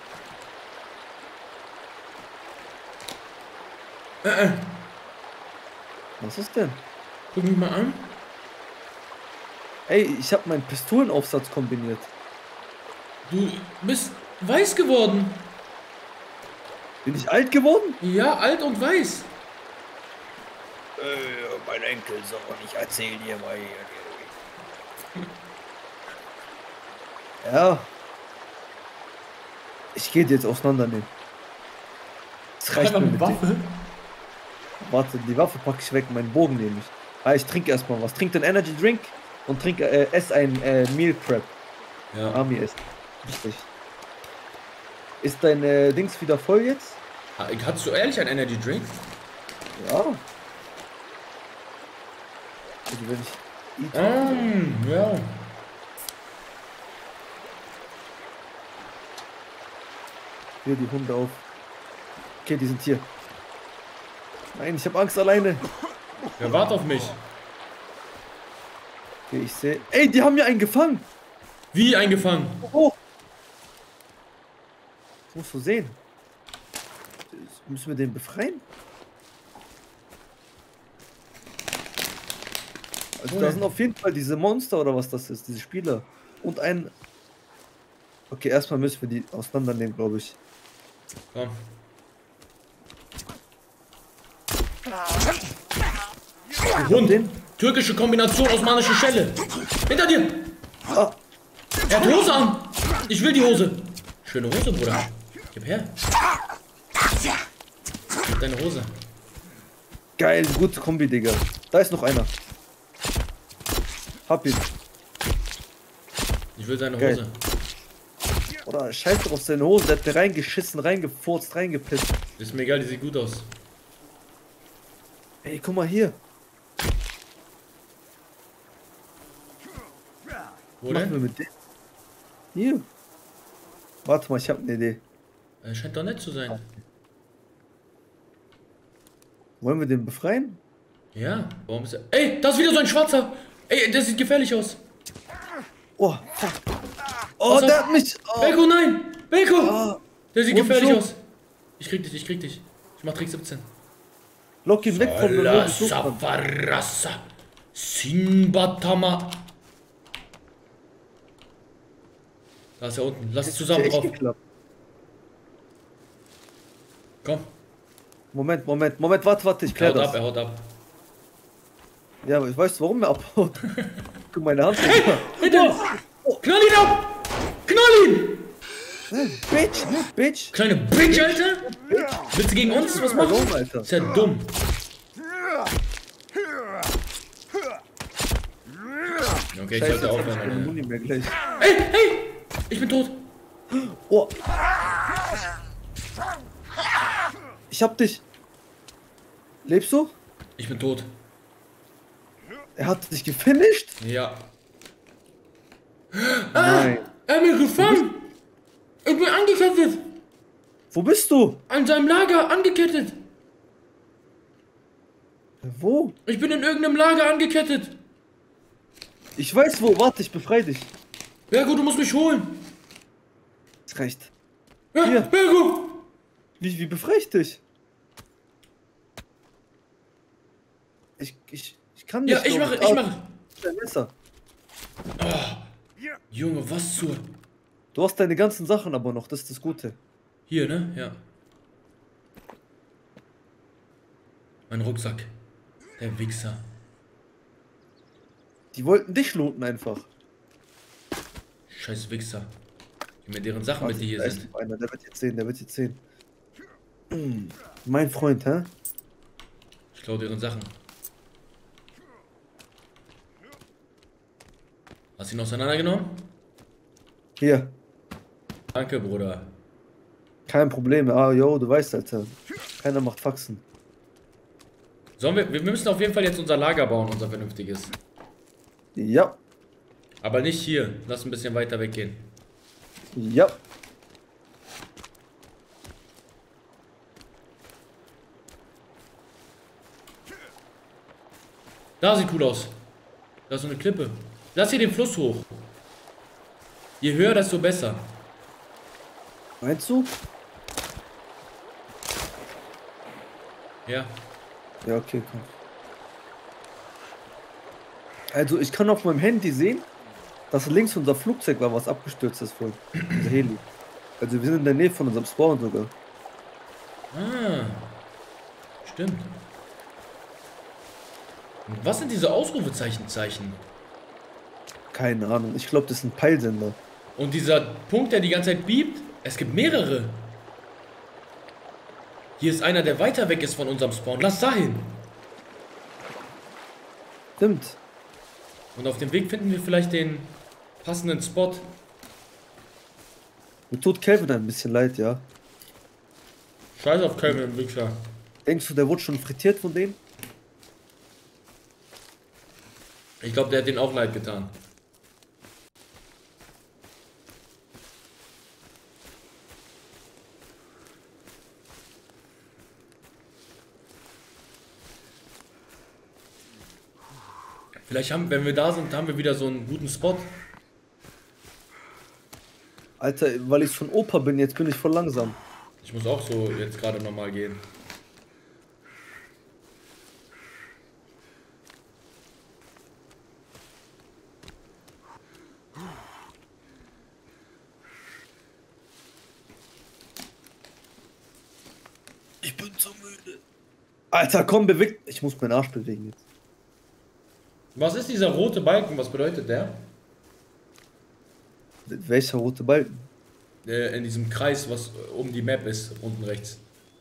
Äh, äh. Was ist denn? Guck mich mal an. Ey, ich hab meinen Pistolenaufsatz kombiniert. Du bist weiß geworden. Bin ich alt geworden? Ja, alt und weiß. Äh, mein Enkelsohn, ich erzähl dir mal hier. Ja. Ich geh dir jetzt auseinandernehmen. Das reicht mir mit Waffe? dem. Warte, die Waffe packe ich weg, meinen Bogen nehme ich. Ah, ich trinke erstmal was. Trink den Energy Drink und trink, äh, ess ein äh, Meal Prep. Ja. Army essen. Richtig. Ist dein äh, Dings wieder voll jetzt? Hattest du ehrlich einen Energy Drink? Ja. Also wenn ich. Mm, ja. Hier die Hunde auf. Okay, die sind hier. Nein, ich habe Angst alleine. Ja, wart auf mich. Okay, ich sehe. Ey, die haben mir einen gefangen. Wie eingefangen? Oh. Das musst du sehen. Müssen wir den befreien? Also Oh da ja. sind auf jeden Fall diese Monster oder was das ist, diese Spieler. Und ein... Okay, erstmal müssen wir die auseinandernehmen, glaube ich. Komm. Hund. Den? Türkische Kombination osmanische Schelle. Hinter dir. Ah, Er hat Hose an. Ich will die Hose. Schöne Hose, Bruder. Gib her. Gib deine Hose. geil, gute Kombi, Digga. Da ist noch einer. Hab ihn. Ich will seine Geil. Hose. Oder scheiß doch auf seine Hose, der hat mir reingeschissen, reingefurzt, reingepisst. Ist mir egal, die sieht gut aus. Ey, guck mal hier. Wo Was machen wir denn? mit dem? Hier. Warte mal, ich habe eine Idee. Er scheint doch nett zu sein. Wollen wir den befreien? Ja, warum ist er... Ey, da ist wieder so ein Schwarzer! Ey, das sieht gefährlich aus. Oh, fuck. Oh, Pass auf. der hat mich. Oh. Belko, nein! Belko! Ah. Der sieht Und gefährlich so. aus. Ich krieg dich, ich krieg dich. Ich mach Trick siebzehn. Lock ihn weg von mir. Rasa, Varasa, Sinbatama. Da ist er unten. Lass es zusammen drauf. Geklappt. Komm. Moment, Moment, Moment, warte, warte, ich klär Er haut das. ab, er haut ab. Ja, aber ich weiß, warum er abhaut. Guck meine Hand. Hey! Hinter dir! Knall ihn ab! Knall ihn! Bitch, Bitch. Kleine Bitch, Alter! Willst du gegen uns was machen? Warum, Alter? Ist ja dumm. Okay, ich Scheiße, sollte jetzt hab ich aufhören. keine Alter. Muni mehr gleich. Ey, hey! Ich bin tot. Oh. Ich hab dich. Lebst du? Ich bin tot. Er hat dich gefinisht? Ja. Nein. Er hat mich gefangen! Ich bin angekettet! Wo bist du? An seinem Lager angekettet! Wo? Ich bin in irgendeinem Lager angekettet! Ich weiß wo. Warte, ich befreie dich. Bergo, du musst mich holen! Das reicht. Ja, Hier. Bergo! Wie, wie befreie ich dich? Ich, ich, ich kann nicht. Ja, ich mache, ich mache. Dein Messer. Junge, was zur... Du hast deine ganzen Sachen aber noch, das ist das Gute. Hier, ne? Ja. Mein Rucksack. Der Wichser. Die wollten dich looten einfach. Scheiß Wichser. Gib mir deren Sachen mit, Warte, die hier da ist sind. noch einer, der wird jetzt sehen, der wird jetzt sehen. Hm, mein Freund, hä? Ich klau deren Sachen. Hast du ihn auseinandergenommen? Hier, Danke, Bruder. kein Problem. Ah, yo, du weißt, Alter. Keiner macht Faxen. Sollen wir, wir müssen auf jeden Fall jetzt unser Lager bauen, unser vernünftiges. Ja, Aber nicht hier. Lass ein bisschen weiter weggehen. ja. Da sieht cool aus. Da ist so eine Klippe. Lass hier den Fluss hoch. Je höher, desto besser. Meinst du? Ja. Ja, okay, komm. Also, ich kann auf meinem Handy sehen, dass links unser Flugzeug war, was abgestürzt ist vorhin. Unser Heli. Also, wir sind in der Nähe von unserem Spawn sogar. Ah. Stimmt. Und was sind diese Ausrufezeichen Zeichen? Keine Ahnung. Ich glaube, das sind Peilsender. Und dieser Punkt, der die ganze Zeit biebt, es gibt mehrere. Hier ist einer, der weiter weg ist von unserem Spawn. Lass dahin. Stimmt. Und auf dem Weg finden wir vielleicht den passenden Spot. Mir tut Kelvin ein bisschen leid, ja. Scheiß auf Kevin, Wichser. Denkst du, der wurde schon frittiert von denen? Ich glaube, der hat denen auch leid getan. Vielleicht haben, wenn wir da sind, haben wir wieder so einen guten Spot. Alter, weil ich von Opa bin, jetzt bin ich voll langsam. Ich muss auch so jetzt gerade nochmal gehen. Ich bin so müde. Alter, komm, bewegt. Ich muss meinen Arsch bewegen jetzt. Was ist dieser rote Balken? Was bedeutet der? Welcher rote Balken? Äh, in diesem Kreis, was um die Map ist, unten rechts.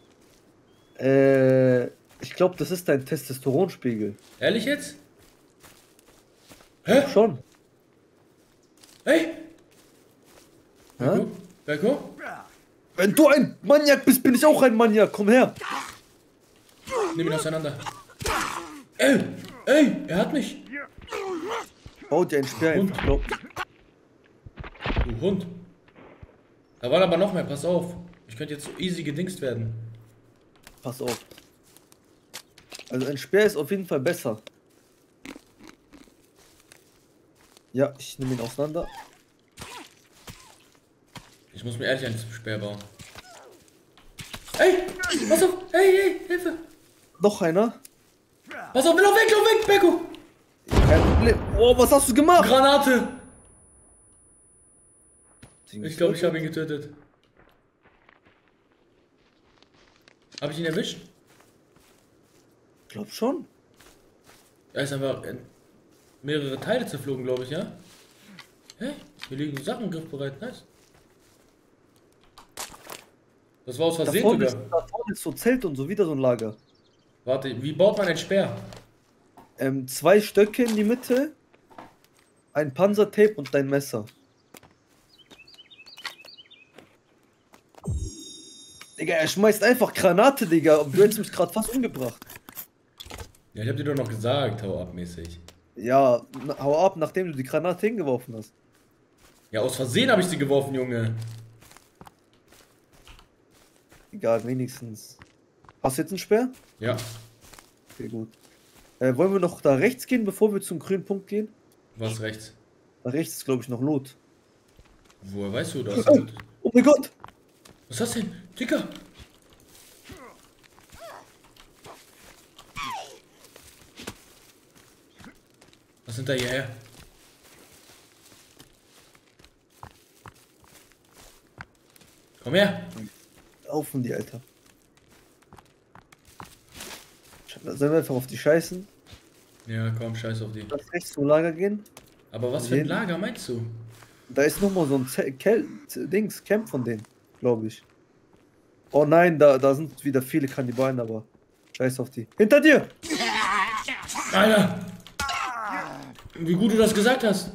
Äh, ich glaube, das ist dein Testosteronspiegel. Ehrlich jetzt? Hä? Schon. Hey! Hä? Berko? Berko? Wenn du ein Maniak bist, bin ich auch ein Maniak. Komm her. Nimm ihn auseinander. Ey! Ey! Er hat mich! Bau dir einen Speer Und? einfach. Glaub. Du Hund. Da waren aber noch mehr, pass auf. Ich könnte jetzt so easy gedingst werden. Pass auf. Also ein Speer ist auf jeden Fall besser. Ja, ich nehme ihn auseinander. Ich muss mir ehrlich einen Speer bauen. Ey, pass auf, ey, ey, Hilfe. Noch einer. Pass auf, lauf weg, lauf weg, Becko. Kein Problem. Oh, was hast du gemacht? Granate. Ich glaube, ich habe ihn getötet. Habe ich ihn erwischt? Ich glaube schon. Er ist einfach in mehrere Teile zerflogen, glaube ich, ja? Hä? Hier liegen Sachen griffbereit, nice. Das war aus Da Versehen vorne, sogar. ist, da vorne ist so Zelt und so, wieder so ein Lager. Warte, wie baut man einen Speer? Ähm, zwei Stöcke in die Mitte, ein Panzertape und dein Messer. Digga, er schmeißt einfach Granate, Digga. Du hättest mich gerade fast umgebracht. Ja, ich hab dir doch noch gesagt, hau ab mäßig. Ja, na, hau ab, nachdem du die Granate hingeworfen hast. Ja, aus Versehen habe ich sie geworfen, Junge. Egal, wenigstens. Hast du jetzt einen Speer? Ja. Okay, gut. Äh, wollen wir noch da rechts gehen, bevor wir zum grünen Punkt gehen? Was rechts? Da rechts ist, glaube ich, noch Lot. Woher weißt du das? Oh mein Gott! Was ist das denn? Dicker! Was sind da hierher? Komm her! Laufen die, Alter. Sollen wir einfach auf die scheißen? Ja, komm, scheiß auf die. Lass rechts zum Lager gehen. Aber was für ein Lager meinst du? Da ist nochmal so ein Z Kel Dings, Camp von denen, glaube ich. Oh nein, da, da sind wieder viele Kannibalen, aber scheiß auf die. Hinter dir! Alter! Wie gut du das gesagt hast.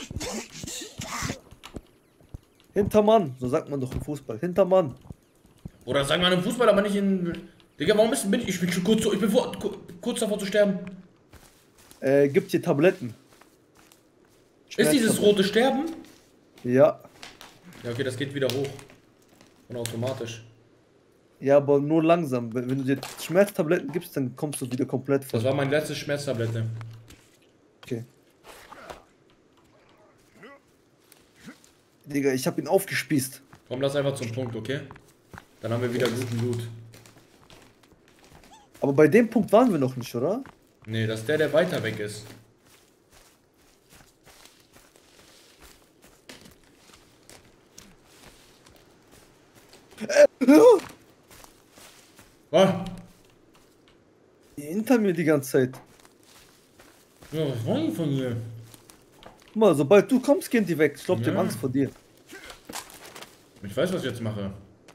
Hinter Mann, so sagt man doch im Fußball. Hinter Mann. Oder sagen wir im Fußball, aber nicht in... Digga, warum ist, bin ich... Ich bin schon kurz, ich bin vor, kurz davor zu sterben. Äh, gibt hier Tabletten. Ist dieses rote Sterben? Ja. Ja, okay, das geht wieder hoch. Und automatisch. Ja, aber nur langsam. Wenn wenn du dir Schmerztabletten gibst, dann kommst du wieder komplett voll. Das war meine letzte Schmerztablette. Okay. Digga, ich hab ihn aufgespießt. Komm, lass einfach zum Punkt, okay? Dann haben wir wieder guten Loot. Aber bei dem Punkt waren wir noch nicht, oder? Nee, das ist der, der weiter weg ist. Was? Hinter mir die ganze Zeit. Ja, was wollen die von hier? Guck mal, sobald du kommst, gehen die weg. Ich glaub, die haben Ja. Angst vor dir. Ich weiß, was ich jetzt mache.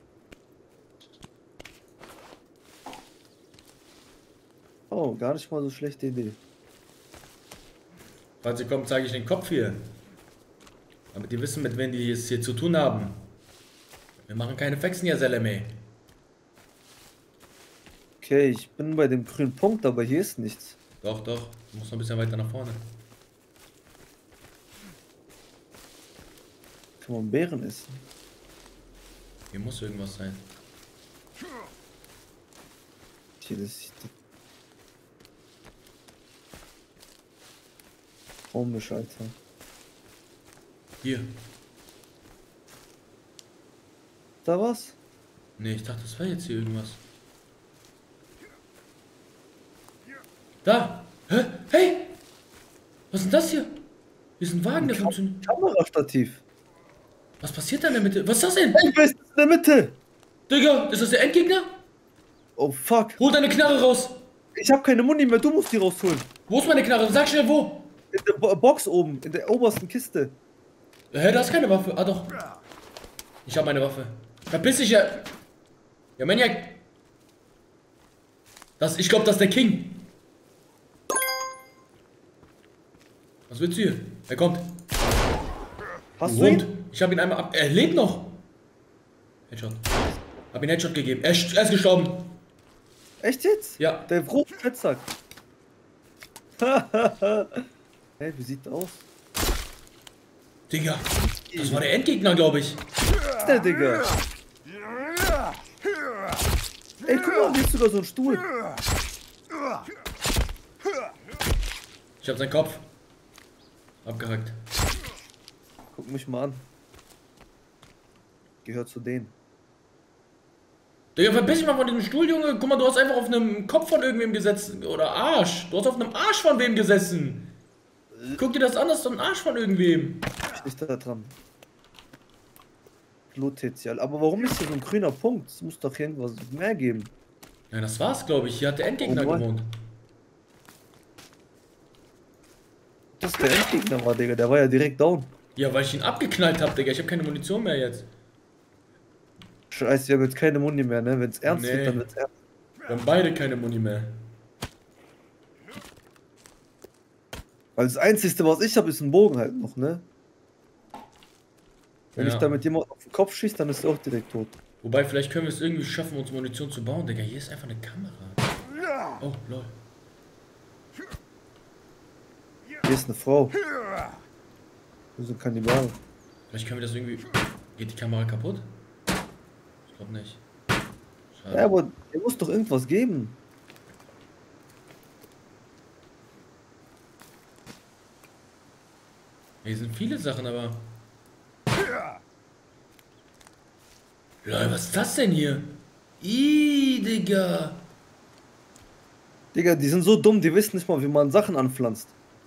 Oh, gar nicht mal so schlechte Idee. Falls sie kommen, zeige ich den Kopf hier. Damit die wissen, mit wem die es hier zu tun haben. Wir machen keine Faxen hier, Seleme. Okay, ich bin bei dem grünen Punkt, aber hier ist nichts. Doch, doch. Du musst noch ein bisschen weiter nach vorne. Kann man Beeren essen? Hier muss irgendwas sein. Hier, das ist komisch, Alter. Hier. Da was? Nee, ich dachte, das wäre jetzt hier irgendwas. Da! Hä? Hey! Was ist denn das hier? Hier ist ein Wagen, der funktioniert. Kamerastativ. Was passiert da in der Mitte? Was ist das denn? Hey, wer ist in der Mitte? Digga, ist das der Endgegner? Oh fuck. Hol deine Knarre raus! Ich habe keine Muni mehr, du musst die rausholen. Wo ist meine Knarre? Sag schnell wo! In der Bo Box oben, in der obersten Kiste. Hä, da ist keine Waffe. Ah doch. Ich habe meine Waffe. Verpiss dich ja. Ja, Maniac. Das, ich glaube, das ist der King. Was willst du hier? Er kommt. Hast du Rund. ihn? Ich habe ihn einmal ab. Er lebt noch. Headshot. Hab ihn Headshot gegeben. Er ist, er ist gestorben. Echt jetzt? Ja. Der rote Fettsack. Hey, wie sieht der aus? Digga. Das war der Endgegner, glaube ich. Der Digga. Ey, guck mal, hier ist sogar so ein Stuhl. Ich habe seinen Kopf abgehackt. Guck mich mal an. Gehört zu denen. Digga, verpiss dich mal von diesem Stuhl, Junge. Guck mal, du hast einfach auf einem Kopf von irgendwem gesessen. Oder Arsch. Du hast auf einem Arsch von wem gesessen. Guck dir das an, das ist doch ein Arsch von irgendwem. Ich nicht da dran. Blutetial. Aber warum ist hier so ein grüner Punkt? Es muss doch irgendwas mehr geben. Ja, das war's, glaube ich. Hier hat der Endgegner Oh, gewohnt. Das ist der Endgegner war, Digga. Der war ja direkt down. Ja, weil ich ihn abgeknallt hab, Digga. Ich habe keine Munition mehr jetzt. Scheiße, wir haben jetzt keine Muni mehr, ne? Wenn es ernst Nee. wird, dann wird's ernst. Wir haben beide keine Muni mehr. Weil das Einzige, was ich habe, ist ein Bogen halt noch, ne? Wenn Ja. ich damit jemand auf den Kopf schieße, dann ist er auch direkt tot. Wobei, vielleicht können wir es irgendwie schaffen, uns Munition zu bauen, Digga. Hier ist einfach eine Kamera. Oh, lol. Hier ist eine Frau. Wir sind Kannibalen. Vielleicht können wir das irgendwie... Geht die Kamera kaputt? Ich glaube nicht. Schade. Ja, aber er muss doch irgendwas geben. Hier sind viele Sachen, aber... Lol, was ist das denn hier? Ih, Digga. Digga, die sind so dumm, die wissen nicht mal, wie man Sachen anpflanzt.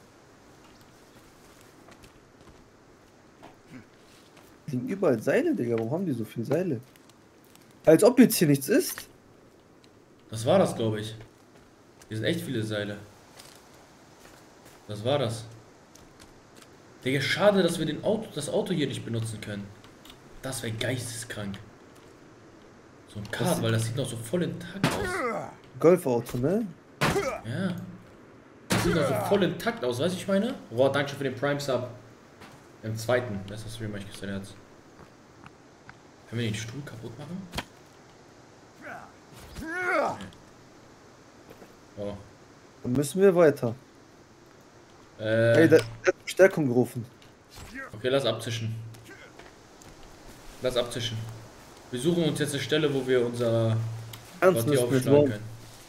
Die liegen überall Seile, Digga. Warum haben die so viele Seile? Als ob jetzt hier nichts ist. Das war das, glaube ich. Hier sind echt viele Seile. Das war das. Digga, schade, dass wir den Auto, das Auto hier nicht benutzen können. Das wäre geisteskrank. So ein Kart, weil das sieht noch so voll intakt aus. Golfauto, ne? Ja. Das sieht noch so voll intakt aus, weißt du, ich meine? Boah, danke für den Prime Sub. Im zweiten. Das ist das Stream, ich gesagt habe. Können wir den Stuhl kaputt machen? Oh. Dann müssen wir weiter. Äh, Ey, der, der hat Verstärkung gerufen. okay, lass abzischen. Lass abzischen. Wir suchen uns jetzt eine Stelle, wo wir unser Ernst Gott hier müssen wir jetzt aufschlagen bauen. können.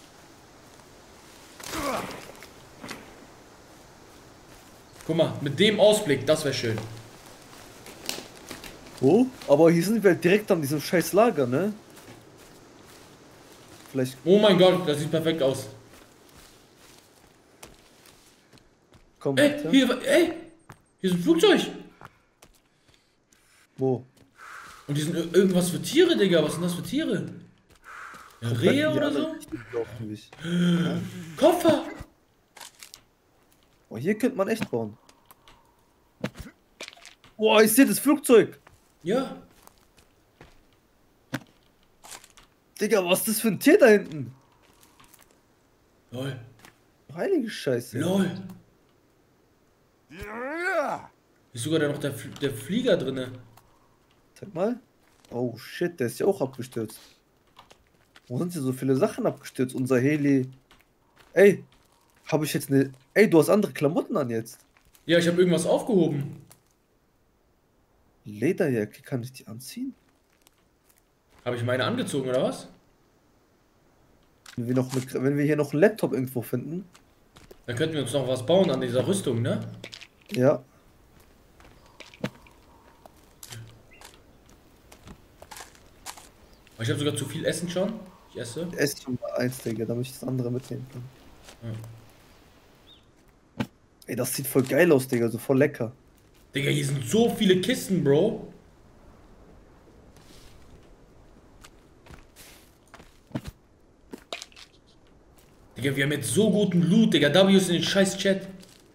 Guck mal, mit dem Ausblick, das wäre schön. Wo? Aber hier sind wir halt direkt an diesem scheiß Lager, ne? Vielleicht Oh mein Gott, das sieht perfekt aus. kommen Ey, wir. hier, ey, hier ist ein Flugzeug. Wo? Und die sind ir- irgendwas für Tiere, Digga. Was sind das für Tiere? Ja, Rehe oder so? Nicht. Koffer. Oh, hier könnte man echt bauen. Boah, ich sehe das Flugzeug. Ja. Digga, was ist das für ein Tier da hinten? Lol. Heilige Scheiße. Lol. Ist sogar da noch der, Fl- der Flieger drinne. Zeig mal. Oh shit, der ist ja auch abgestürzt. Wo sind hier so viele Sachen abgestürzt? Unser Heli. Ey, habe ich jetzt eine. Ey, du hast andere Klamotten an jetzt. Ja, ich habe irgendwas aufgehoben. Lederjacke, kann ich die anziehen? Habe ich meine angezogen oder was? Wenn wir, noch eine, wenn wir hier noch einen Laptop irgendwo finden. Dann könnten wir uns noch was bauen an dieser Rüstung, ne? Ja. Aber ich habe sogar zu viel Essen schon. Ich esse. Ess schon mal eins, Digga, damit ich das andere mitnehmen kann. Ja. Ey, das sieht voll geil aus, Digga, so voll lecker. Digga, hier sind so viele Kisten, Bro. Digga, wir haben jetzt so guten Loot, Digga. W ist in den scheiß Chat.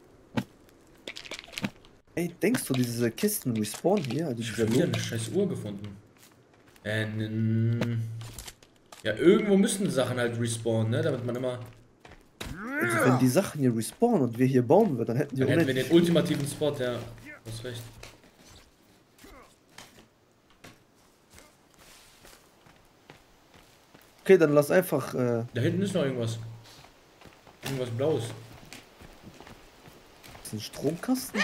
Ey, denkst du, diese Kisten respawnen hier? Also Ich dieser habe wieder Loot? eine scheiß Uhr gefunden. Äh, n- ja, irgendwo müssen Sachen halt respawnen, ne? Damit man immer. Also wenn die Sachen hier respawnen und wir hier bauen würden, dann hätten wir Dann hätten wir unendlich. den ultimativen Spot, ja. Du hast recht. Okay, dann lass einfach. Äh, Da hinten ist noch irgendwas. Irgendwas Blaues. ist ein Stromkasten?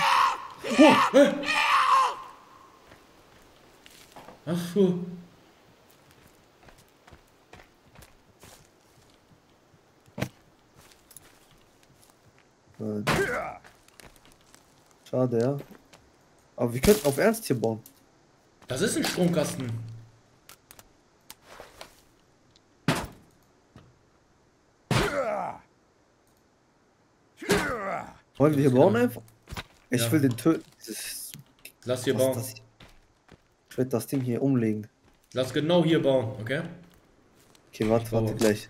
Ach so. Äh, schade, ja. Aber wir könnten auf Ernst hier bauen. Das ist ein Stromkasten. Wollen wir hier bauen einfach? Ich Ja. will den töten. Dieses, Lass hier was ist bauen. das? Ich werde das Ding hier umlegen. Lass genau hier bauen, okay? Okay, warte, warte Oh. gleich.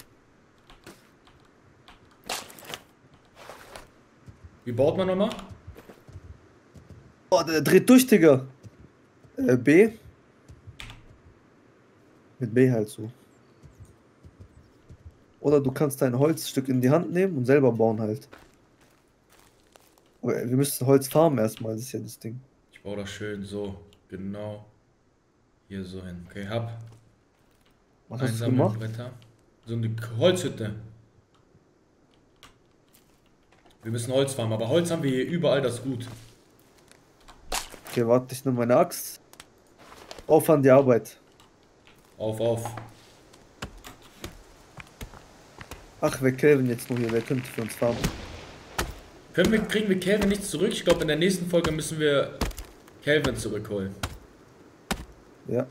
Wie baut man nochmal? Oh, der dreht durch, Digga. Äh, B. Mit B halt so. Oder du kannst dein Holzstück in die Hand nehmen und selber bauen halt. Aber wir müssen Holz farmen erstmal, das ist ja das Ding. Ich baue das schön so, genau hier so hin. Okay, hab Was hast du einsammeln gemacht? Bretter. So eine Holzhütte. Wir müssen Holz farmen, aber Holz haben wir hier überall, das ist gut. Okay, warte, ich nehme meine Axt. Auf an die Arbeit. Auf, auf. Ach, wer Kelvin jetzt nur hier, wer könnte für uns farmen? Können wir, kriegen wir Calvin nicht zurück? Ich glaube, in der nächsten Folge müssen wir Calvin zurückholen. Ja,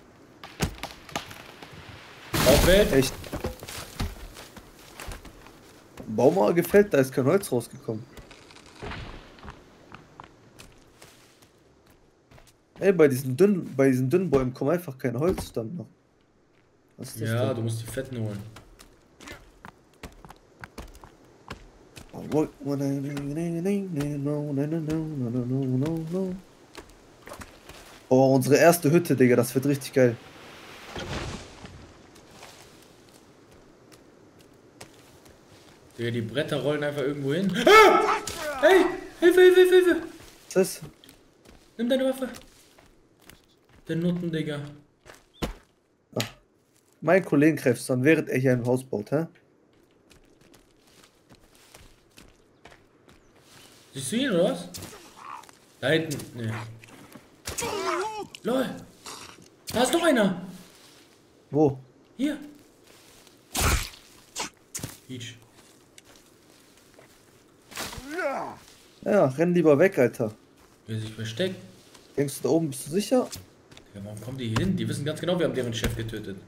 Aufwelt? echt. Baumauer gefällt, da ist kein Holz rausgekommen. Ey, bei diesen dünnen, bei diesen dünnen Bäumen kommt einfach kein Holz dann noch. Was ist das Ja, denn? du musst die Fetten holen. Oh, unsere erste Hütte, Digga, das wird richtig geil. Digga, die Bretter rollen einfach irgendwo hin. Ah! Hey! Hilfe, Hilfe, Hilfe, Hilfe! Was ist das? Nimm deine Waffe. Der Nutten, Digga. Mein Kollegen greift an, während er hier ein Haus baut, hä? Siehst du ihn, oder was? Da hinten. Nee. Lol. Da ist noch einer. Wo? Hier. Peach. Ja, renn lieber weg, Alter. Wie er sich versteckt. Denkst du, da oben bist du sicher? Ja, warum kommen die hier hin? Die wissen ganz genau, wir haben deren Chef getötet.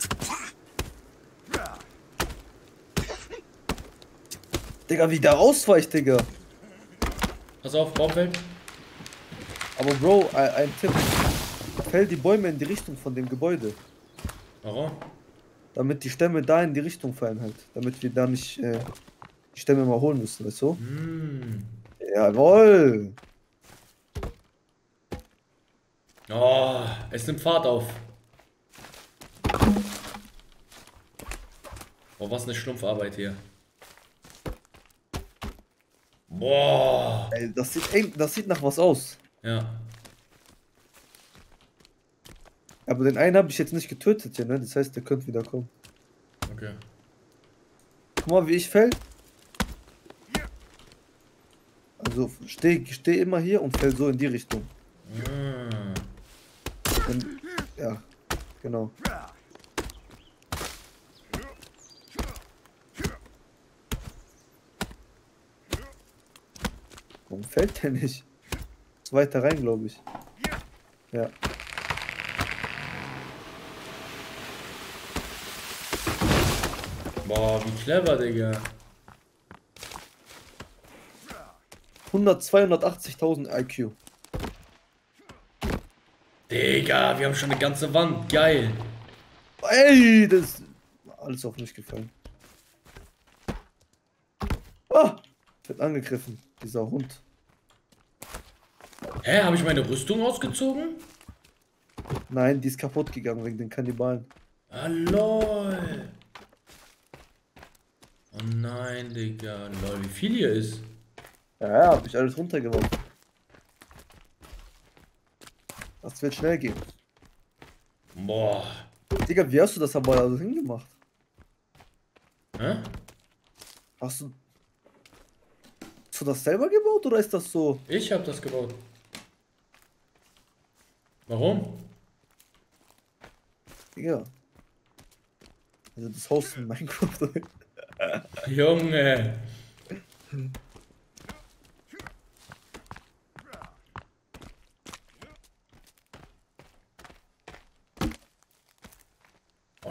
Digga, wie der ausweicht, Digga. Pass auf, Baumfeld. Aber Bro, ein, ein Tipp. Fäll die Bäume in die Richtung von dem Gebäude. Warum? Damit die Stämme da in die Richtung fallen halt. Damit wir da nicht äh, die Stämme mal holen müssen, weißt du? Hm. Jawohl. Oh, es nimmt Fahrt auf. Oh, was eine Schlumpfarbeit hier. Boah. Ey, das sieht, ey, das sieht nach was aus. Ja. Aber den einen habe ich jetzt nicht getötet hier, ne? Das heißt, der könnte wieder kommen. Okay. Guck mal, wie ich fäll. Also steh, steh immer hier und fäll so in die Richtung. Ah. Und, ja, genau. Warum fällt der nicht? Ist weiter rein, glaube ich. Ja. Boah, wie clever, Digga. hundert, zweihundertachtzigtausend I Q. Digga, wir haben schon eine ganze Wand. Geil. Ey, das ist alles auf mich gefallen. Ah! Wird angegriffen, dieser Hund. Hä, habe ich meine Rüstung ausgezogen? Nein, die ist kaputt gegangen wegen den Kannibalen. Ah, lol. Oh nein, Digga. Lol, wie viel hier ist. Ja, ja, hab ich alles runtergeworfen. Das wird schnell gehen. Boah. Digga, wie hast du das aber da hingemacht? Hä? Hast du. Hast du das selber gebaut oder ist das so? Ich hab das gebaut. Warum? Digga. Also das Haus in Minecraft. Junge.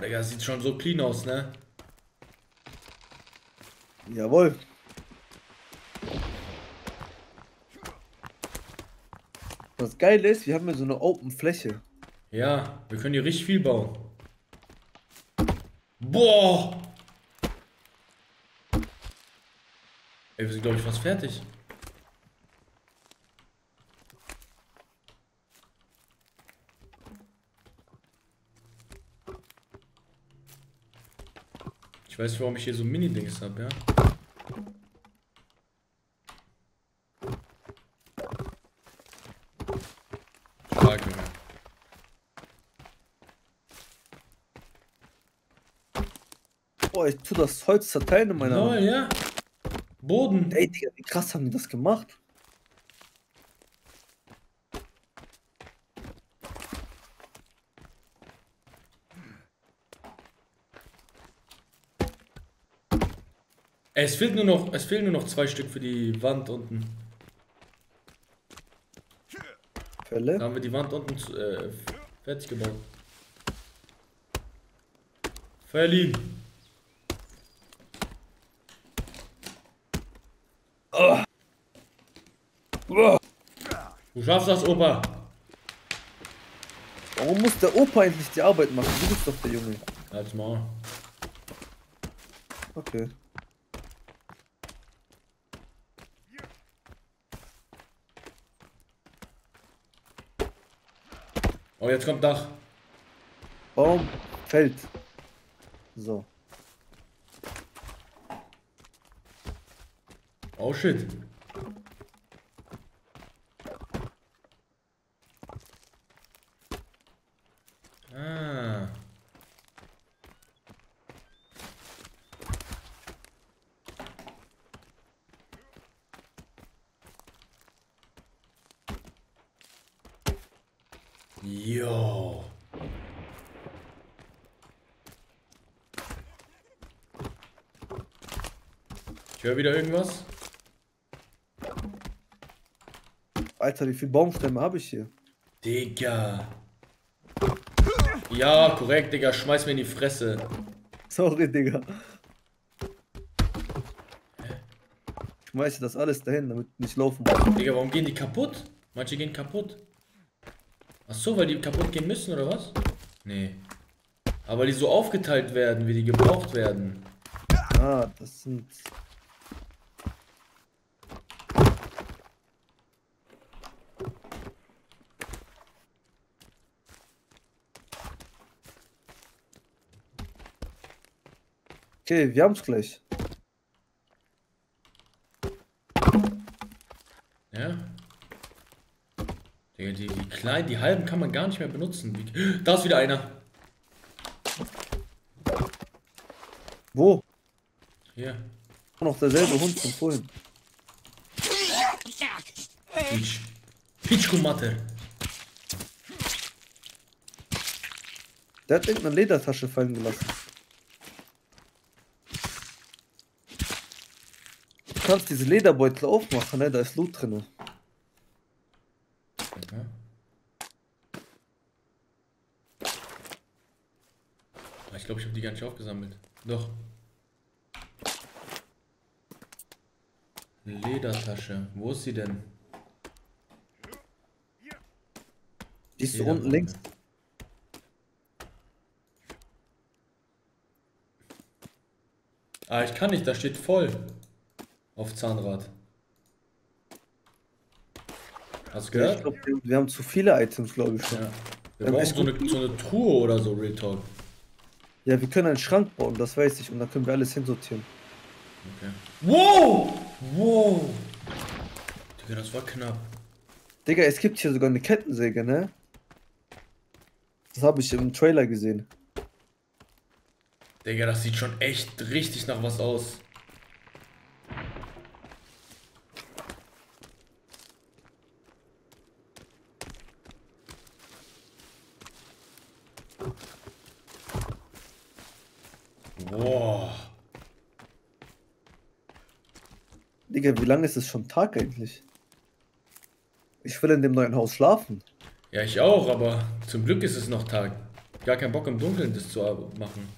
Digga, das sieht schon so clean aus, ne? Jawohl. Das Geile ist, wir haben hier so eine Open Fläche. Ja, wir können hier richtig viel bauen. Boah! Ey, wir sind, glaube ich, fast fertig. Ich weiß nicht, warum ich hier so Mini-Dings habe, ja? Stark, Junge. Boah, ich tu das Holz zerteilen in meiner Lol, Hand. ja. Boden. Ey, Digga, wie krass haben die das gemacht? Es fehlt nur noch, es fehlen nur noch zwei Stück für die Wand unten. Fälle? Da haben wir die Wand unten zu- äh, fertig gebaut. Verliehen. Oh. Oh. Du schaffst das, Opa. Warum muss der Opa endlich die Arbeit machen? Du bist doch der Junge. Halt's Maul. Okay. Oh, jetzt kommt Dach. Baum, Feld. So. Oh shit. Ah. Yo. Ich höre wieder irgendwas. Alter, wie viele Baumstämme habe ich hier? Digga. Ja, korrekt, Digga. Schmeiß mir in die Fresse. Sorry, Digga. Ich schmeiße das alles dahin, damit ich nicht laufen muss. Digga, warum gehen die kaputt? Manche gehen kaputt. Ach so, weil die kaputt gehen müssen, oder was? Nee. Aber die so aufgeteilt werden, wie die gebraucht werden. Ah, das sind... Okay, wir haben es gleich. Ja. Digga, die, die kleinen, die halben kann man gar nicht mehr benutzen. Wie, da ist wieder einer. Wo? Hier. Noch derselbe Hund von vorhin. Peach. Peachkumatte. Der hat irgendeine Ledertasche fallen gelassen. Du kannst diese Lederbeutel aufmachen, ne? Da ist Loot drin. Okay. Ich glaube, ich habe die gar nicht aufgesammelt. Doch. Ledertasche. Wo ist sie denn? Die ist so Leder- unten links. Ah, ich kann nicht, da steht voll. Auf Zahnrad. Hast du Ja, gehört? ich glaub, wir, wir haben zu viele Items, glaube ich schon. Ja. Wir Ja, brauchen ist so eine, so eine Truhe oder so, Real Talk. Ja, wir können einen Schrank bauen, das weiß ich. Und dann können wir alles hinsortieren. Okay. Wow! Wow! Digga, das war knapp. Digga, es gibt hier sogar eine Kettensäge, ne? Das habe ich im Trailer gesehen. Digga, das sieht schon echt richtig nach was aus. Boah. Digga, wie lange ist es schon Tag eigentlich? Ich will in dem neuen Haus schlafen. Ja, ich auch, aber zum Glück ist es noch Tag. gar keinen Bock im Dunkeln das zu machen.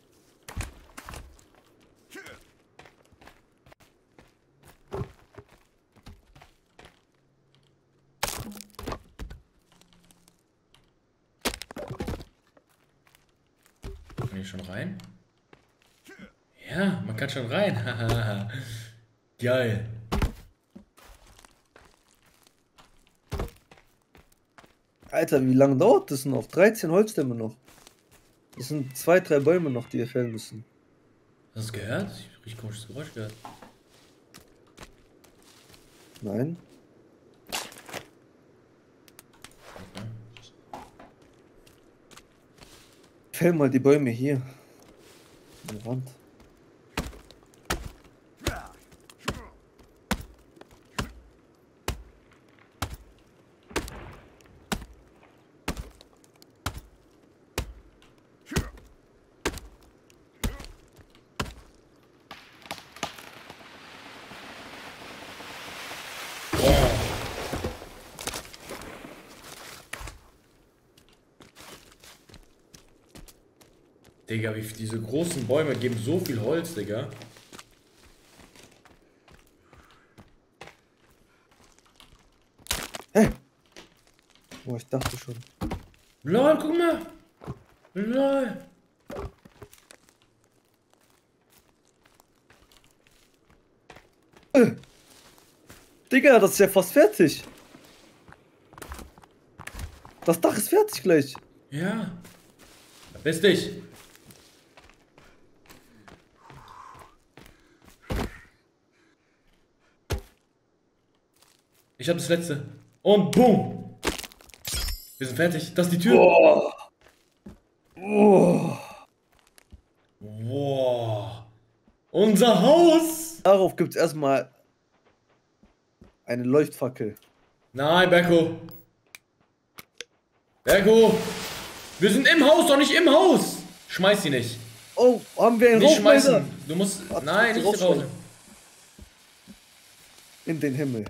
Kann ich schon rein? Ja, man kann schon rein. Geil. Alter, wie lange dauert das noch? dreizehn Holzstämme noch. Das sind zwei, drei Bäume noch, die wir fällen müssen. Hast du es gehört? Ich hab richtig komisches Geräusch gehört. Nein. Okay. Fäll mal die Bäume hier. An der Wand. Digga, wie diese großen Bäume geben so viel Holz, Digga. Hey! Oh, ich dachte schon. Lol, guck mal. Lol. Äh. Digga, das ist ja fast fertig. Das Dach ist fertig gleich. Ja. Verpiss dich. Ich hab das letzte. Und boom. Wir sind fertig. Das ist die Tür. Oh. Oh. Wow. Unser Haus. Darauf gibt es erstmal eine Leuchtfackel. Nein, Berko. Berko. Wir sind im Haus, doch nicht im Haus. Schmeiß sie nicht. Oh, haben wir einen Nicht Rauchmelder? schmeißen. Du musst. Warte, Nein, ich nicht rausschmeißen. raus. In den Himmel.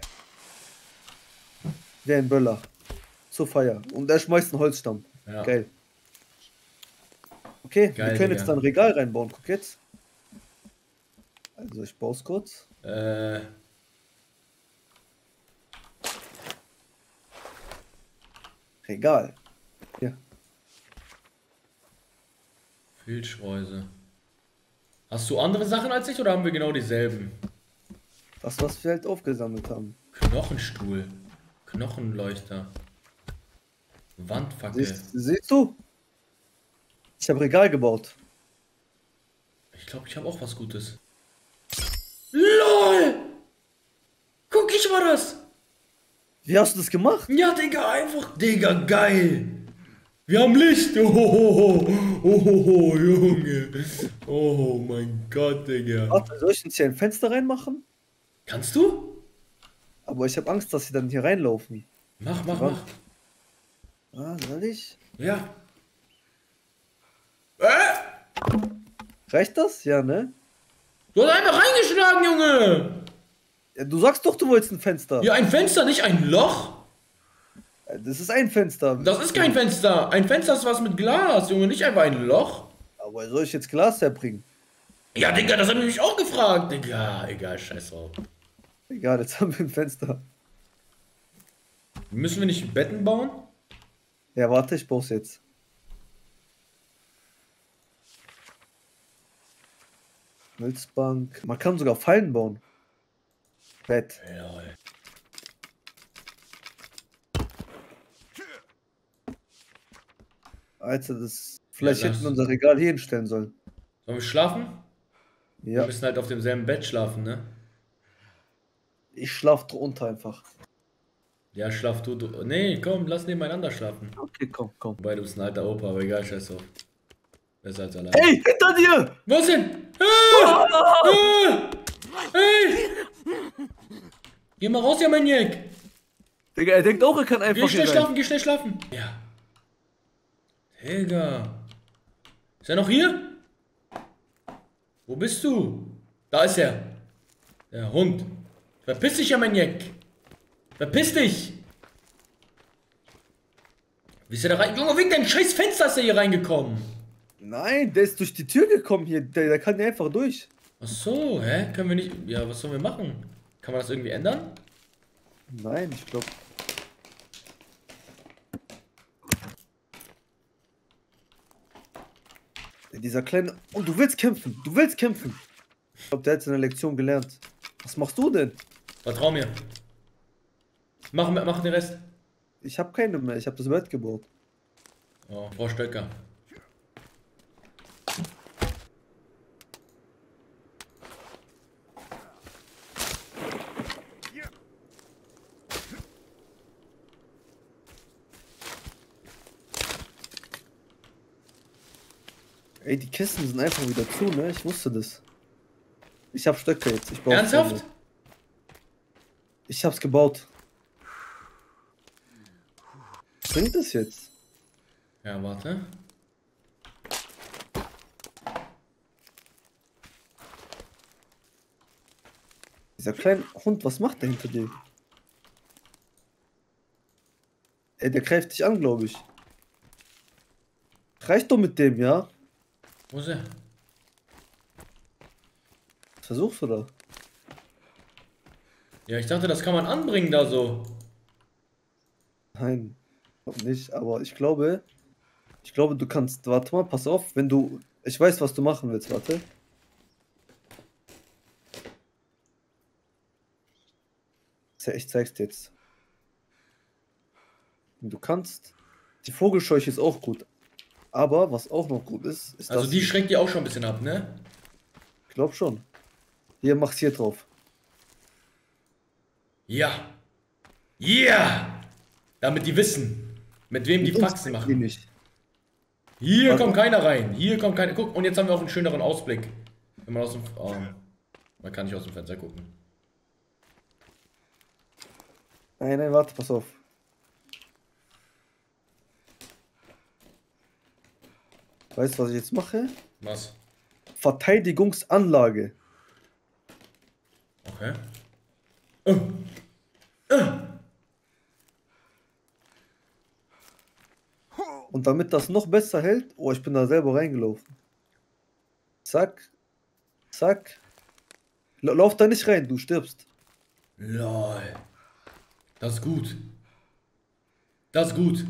Wie ein Böller. Zur Feier. Und er schmeißt einen Holzstamm. Ja. Geil. Okay, Geil, wir können Digga. jetzt da ein Regal reinbauen. Guck jetzt. Also ich baue es kurz. Äh. Regal. Hier. Filzschleuse. Hast du andere Sachen als ich oder haben wir genau dieselben? Das, was wir halt aufgesammelt haben. Knochenstuhl. Knochenleuchter. Wandfackel. Siehst, siehst du? Ich habe Regal gebaut. Ich glaube, ich habe auch was Gutes. LOL! Guck, ich war das! Wie hast du das gemacht? Ja, Digga, einfach. Digga, geil! Wir haben Licht! Oh, oh, oh, Junge! Oh mein Gott, Digga. Warte, soll ich jetzt hier ein Fenster reinmachen? Kannst du? Aber ich habe Angst, dass sie dann hier reinlaufen. Mach, mach, Warte. mach. Ah, soll ich? Ja. Äh? Reicht das? Ja, ne? Du hast einfach reingeschlagen, Junge! Ja, du sagst doch, du wolltest ein Fenster. Ja, ein Fenster, nicht ein Loch? Das ist ein Fenster. Das ist kein Fenster. Ein Fenster ist was mit Glas, Junge, nicht einfach ein Loch. Aber soll ich jetzt Glas herbringen? Ja, Digga, das hab ich mich auch gefragt. Digga, egal, scheiß drauf. Egal, jetzt haben wir ein Fenster. Müssen wir nicht Betten bauen? Ja, warte, ich baue jetzt. Holzbank. Man kann sogar Fallen bauen. Bett. Lol. Alter, das. Vielleicht Ja, hätten wir das- unser Regal hier hinstellen sollen. Sollen wir schlafen? Wir Ja, müssen halt auf demselben Bett schlafen, ne? ich schlaf drunter einfach. Ja, schlaf du, du. Nee, komm, lass nebeneinander schlafen. Okay, komm, komm. Wobei, du bist ein alter Opa, aber egal, scheiß drauf. Besser als allein. Hey, hinter dir! Was denn? Ah! Ah! Hey! Geh mal raus, ja, Maniac! Digga, er denkt auch, er kann einfach Geh hier schnell rein. schlafen, geh schnell schlafen. Ja. Digga. Ist er noch hier? Wo bist du? Da ist er. Der Hund. Verpiss dich, ja, Maniac. Verpiss dich. Wie ist der da rein? Junge, wegen deinem scheiß Fenster ist er hier reingekommen. Nein, der ist durch die Tür gekommen hier. Der, der kann ja einfach durch. Ach so, hä? Können wir nicht... Ja, was sollen wir machen? Kann man das irgendwie ändern? Nein, ich glaube. Dieser kleine... Oh, du willst kämpfen. Du willst kämpfen. Ich glaube, der hat seine Lektion gelernt. Was machst du denn? Vertrau mir. Mach, mach den Rest. Ich habe keine mehr. Ich habe das Bett gebaut. Oh, Frau Stöcker. Ey, die Kisten sind einfach wieder zu, ne? Ich wusste das. Ich hab Stöcke jetzt. Ich baue Ernsthaft? Stöcke. Ich hab's gebaut. Bringt es jetzt? Ja, warte. Dieser kleine Hund, was macht der hinter dir? Ey, der greift dich an, glaube ich. Reicht doch mit dem, ja? Wo ist er? Was versuchst du da? Ja, ich dachte, das kann man anbringen da so. Nein, glaub nicht, aber ich glaube, ich glaube, du kannst, warte mal, pass auf, wenn du, ich weiß, was du machen willst, warte. Ich zeig's dir jetzt. Du kannst, die Vogelscheuche ist auch gut, aber was auch noch gut ist, ist Also das, die schreckt die auch schon ein bisschen ab, ne? ich glaube schon. Hier, mach's hier drauf. Ja. Ja. Damit die wissen, mit wem die Mit uns Faxen die machen. nicht. Hier Also- kommt keiner rein. Hier kommt keiner. Guck, und jetzt haben wir auch einen schöneren Ausblick. Wenn man aus dem... Oh, man kann nicht aus dem Fenster gucken. Nein, nein, warte, pass auf. Weißt du, was ich jetzt mache? Was? Verteidigungsanlage. Okay. Oh. Und damit das noch besser hält, oh, ich bin da selber reingelaufen. Zack, zack. La- Lauf da nicht rein, du stirbst. Lol. Das ist gut. Das ist gut.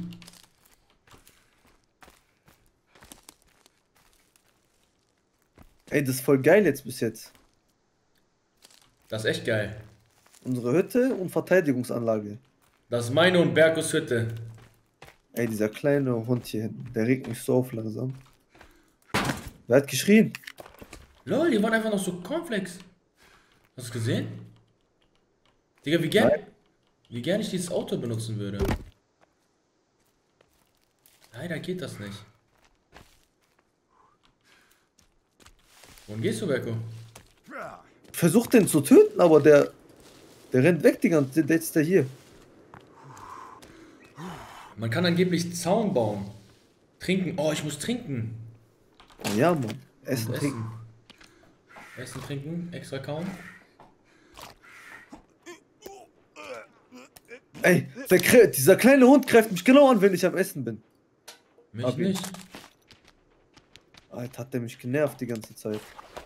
Ey, das ist voll geil jetzt bis jetzt. Das ist echt geil. Unsere Hütte und Verteidigungsanlage. Das ist meine und Berkus Hütte. Ey, dieser kleine Hund hier hinten, der regt mich so auf langsam. Wer hat geschrien? Lol, hier waren einfach noch so Cornflakes. Hast du gesehen? Digga, wie gern, Nein. wie gern ich dieses Auto benutzen würde. Leider geht das nicht. Wohin gehst du, Berko? Versucht den zu töten, aber der, der rennt weg, die ganze Zeit. Jetzt ist der hier. Man kann angeblich Zaun bauen. Trinken. Oh, ich muss trinken. Ja, Mann. Essen, Und trinken. Essen, trinken, extra kauen. Ey, der, krä- dieser kleine Hund greift mich genau an, wenn ich am Essen bin. Mich Hab ihn. nicht. Alter, hat der mich genervt die ganze Zeit.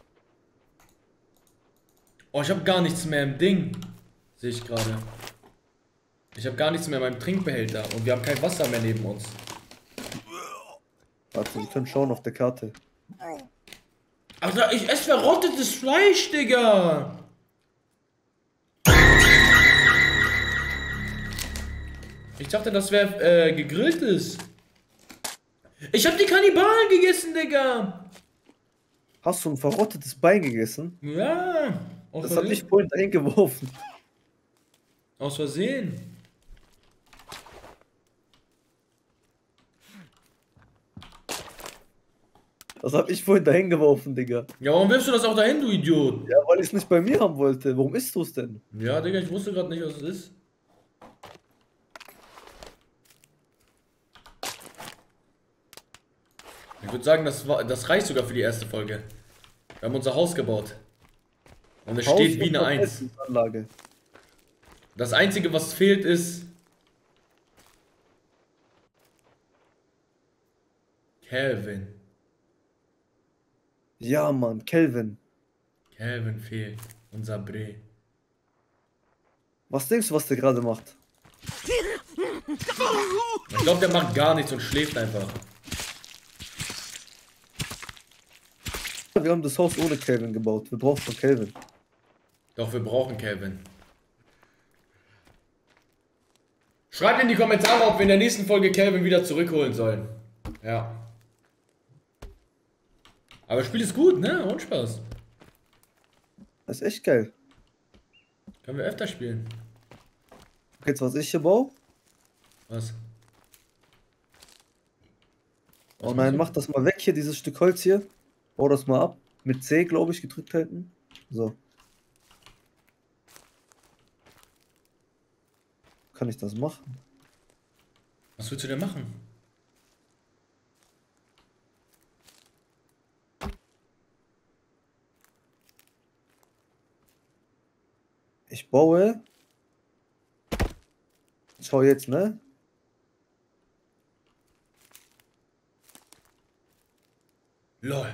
Oh, ich habe gar nichts mehr im Ding. Sehe ich gerade. Ich habe gar nichts mehr in meinem Trinkbehälter. Und wir haben kein Wasser mehr neben uns. Warte, wir können schauen auf der Karte. Alter, ich esse verrottetes Fleisch, Digga. Ich dachte, das wäre äh, gegrilltes. Ich habe die Kannibalen gegessen, Digga. Hast du ein verrottetes Bein gegessen? Ja. Aus Das hat Versehen. mich vorhin dahin geworfen. Aus Versehen. Das hab ich vorhin dahin geworfen, Digga. Ja, warum wirfst du das auch dahin, du Idiot? Ja, weil ich es nicht bei mir haben wollte. Warum isst du es denn? Ja, Digga, ich wusste gerade nicht, was es ist. Ich würde sagen, das, war, das reicht sogar für die erste Folge. Wir haben unser Haus gebaut. Und es Haus steht wie und eine Eins. Verteidigungsanlage. Das Einzige, was fehlt, ist... Calvin. Ja, Mann, Kelvin. Calvin fehlt. Unser Bre. Was denkst du, was der gerade macht? Ich glaube, der macht gar nichts und schläft einfach. Wir haben das Haus ohne Kelvin gebaut. Wir brauchen von Kelvin. Doch, wir brauchen Calvin. Schreibt in die Kommentare, ob wir in der nächsten Folge Calvin wieder zurückholen sollen. Ja. Aber das Spiel ist gut, ne? Und Spaß. Das ist echt geil. Können wir öfter spielen. Jetzt, was ich hier baue? Was? Oh nein, mach das mal weg hier, dieses Stück Holz hier. Bau das mal ab. Mit C, glaube ich, gedrückt halten. So. Kann ich das machen? Was willst du denn machen? Ich baue. Schau jetzt, ne? LOL.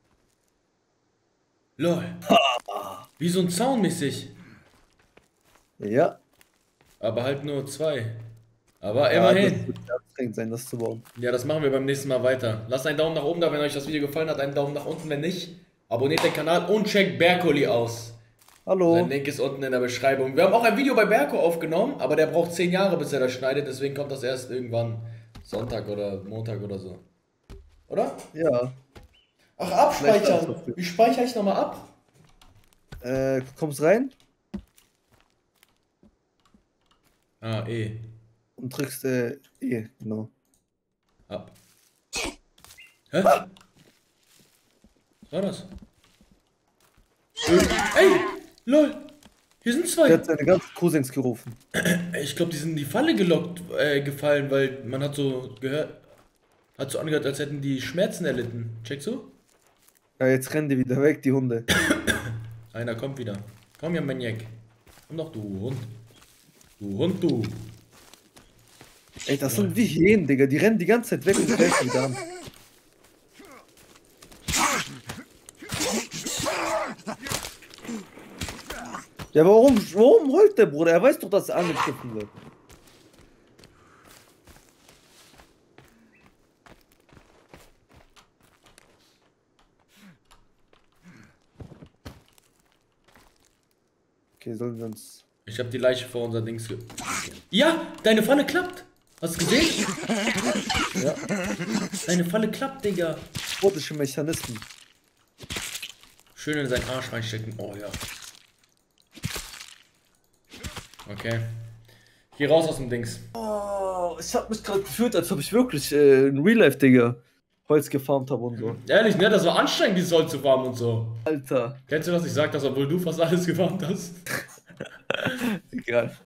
LOL. Wie so ein Zaun mäßig. Ja. Aber halt nur zwei. Aber Ja, immerhin. das wird anstrengend sein, das zu bauen. Ja, das machen wir beim nächsten Mal weiter. Lasst einen Daumen nach oben da, wenn euch das Video gefallen hat. Einen Daumen nach unten, wenn nicht. Abonniert den Kanal und checkt Berkoli aus. Hallo. Sein Link ist unten in der Beschreibung. Wir haben auch ein Video bei Berko aufgenommen, aber der braucht zehn Jahre, bis er das schneidet. Deswegen kommt das erst irgendwann Sonntag oder Montag oder so. Oder? Ja. Ach, abspeichern. Vielleicht das. Wie speichere ich nochmal ab? Äh, kommst rein Ah, E. und drückst äh, E, genau. Ab. Hä? Was war das? Ey! Lol! Hier sind Der zwei! hat seine ganzen Cousins gerufen. Ich glaube, die sind in die Falle gelockt, äh, gefallen, weil man hat so gehört. Hat so angehört, als hätten die Schmerzen erlitten. Checkst du? Ja, jetzt rennen die wieder weg, die Hunde. Einer kommt wieder. Komm ja, Maniac. Komm doch, du Hund. Du Hund, du. Ey, das sind wie Hyänen, Digga. Die rennen die ganze Zeit weg und greifen wieder an. Ja, warum, warum heult der Bruder? Er weiß doch, dass er angegriffen wird. Okay, sollen wir uns... Ich habe die Leiche vor unser Dings ge... Ja, deine Falle klappt. Hast du gesehen? Ja. Deine Falle klappt, Digga. Rotische Mechanismen. Schön in seinen Arsch reinstecken. Oh ja. Okay. Geh raus aus dem Dings. Oh, ich hab mich gerade gefühlt, als ob ich wirklich äh, in Real Life, Digga, Holz gefarmt habe und so. Ehrlich, ne? Das war anstrengend, dieses Holz zu farmen und so. Alter. Kennst du das? Ich sag das, obwohl du fast alles gefarmt hast. Egal.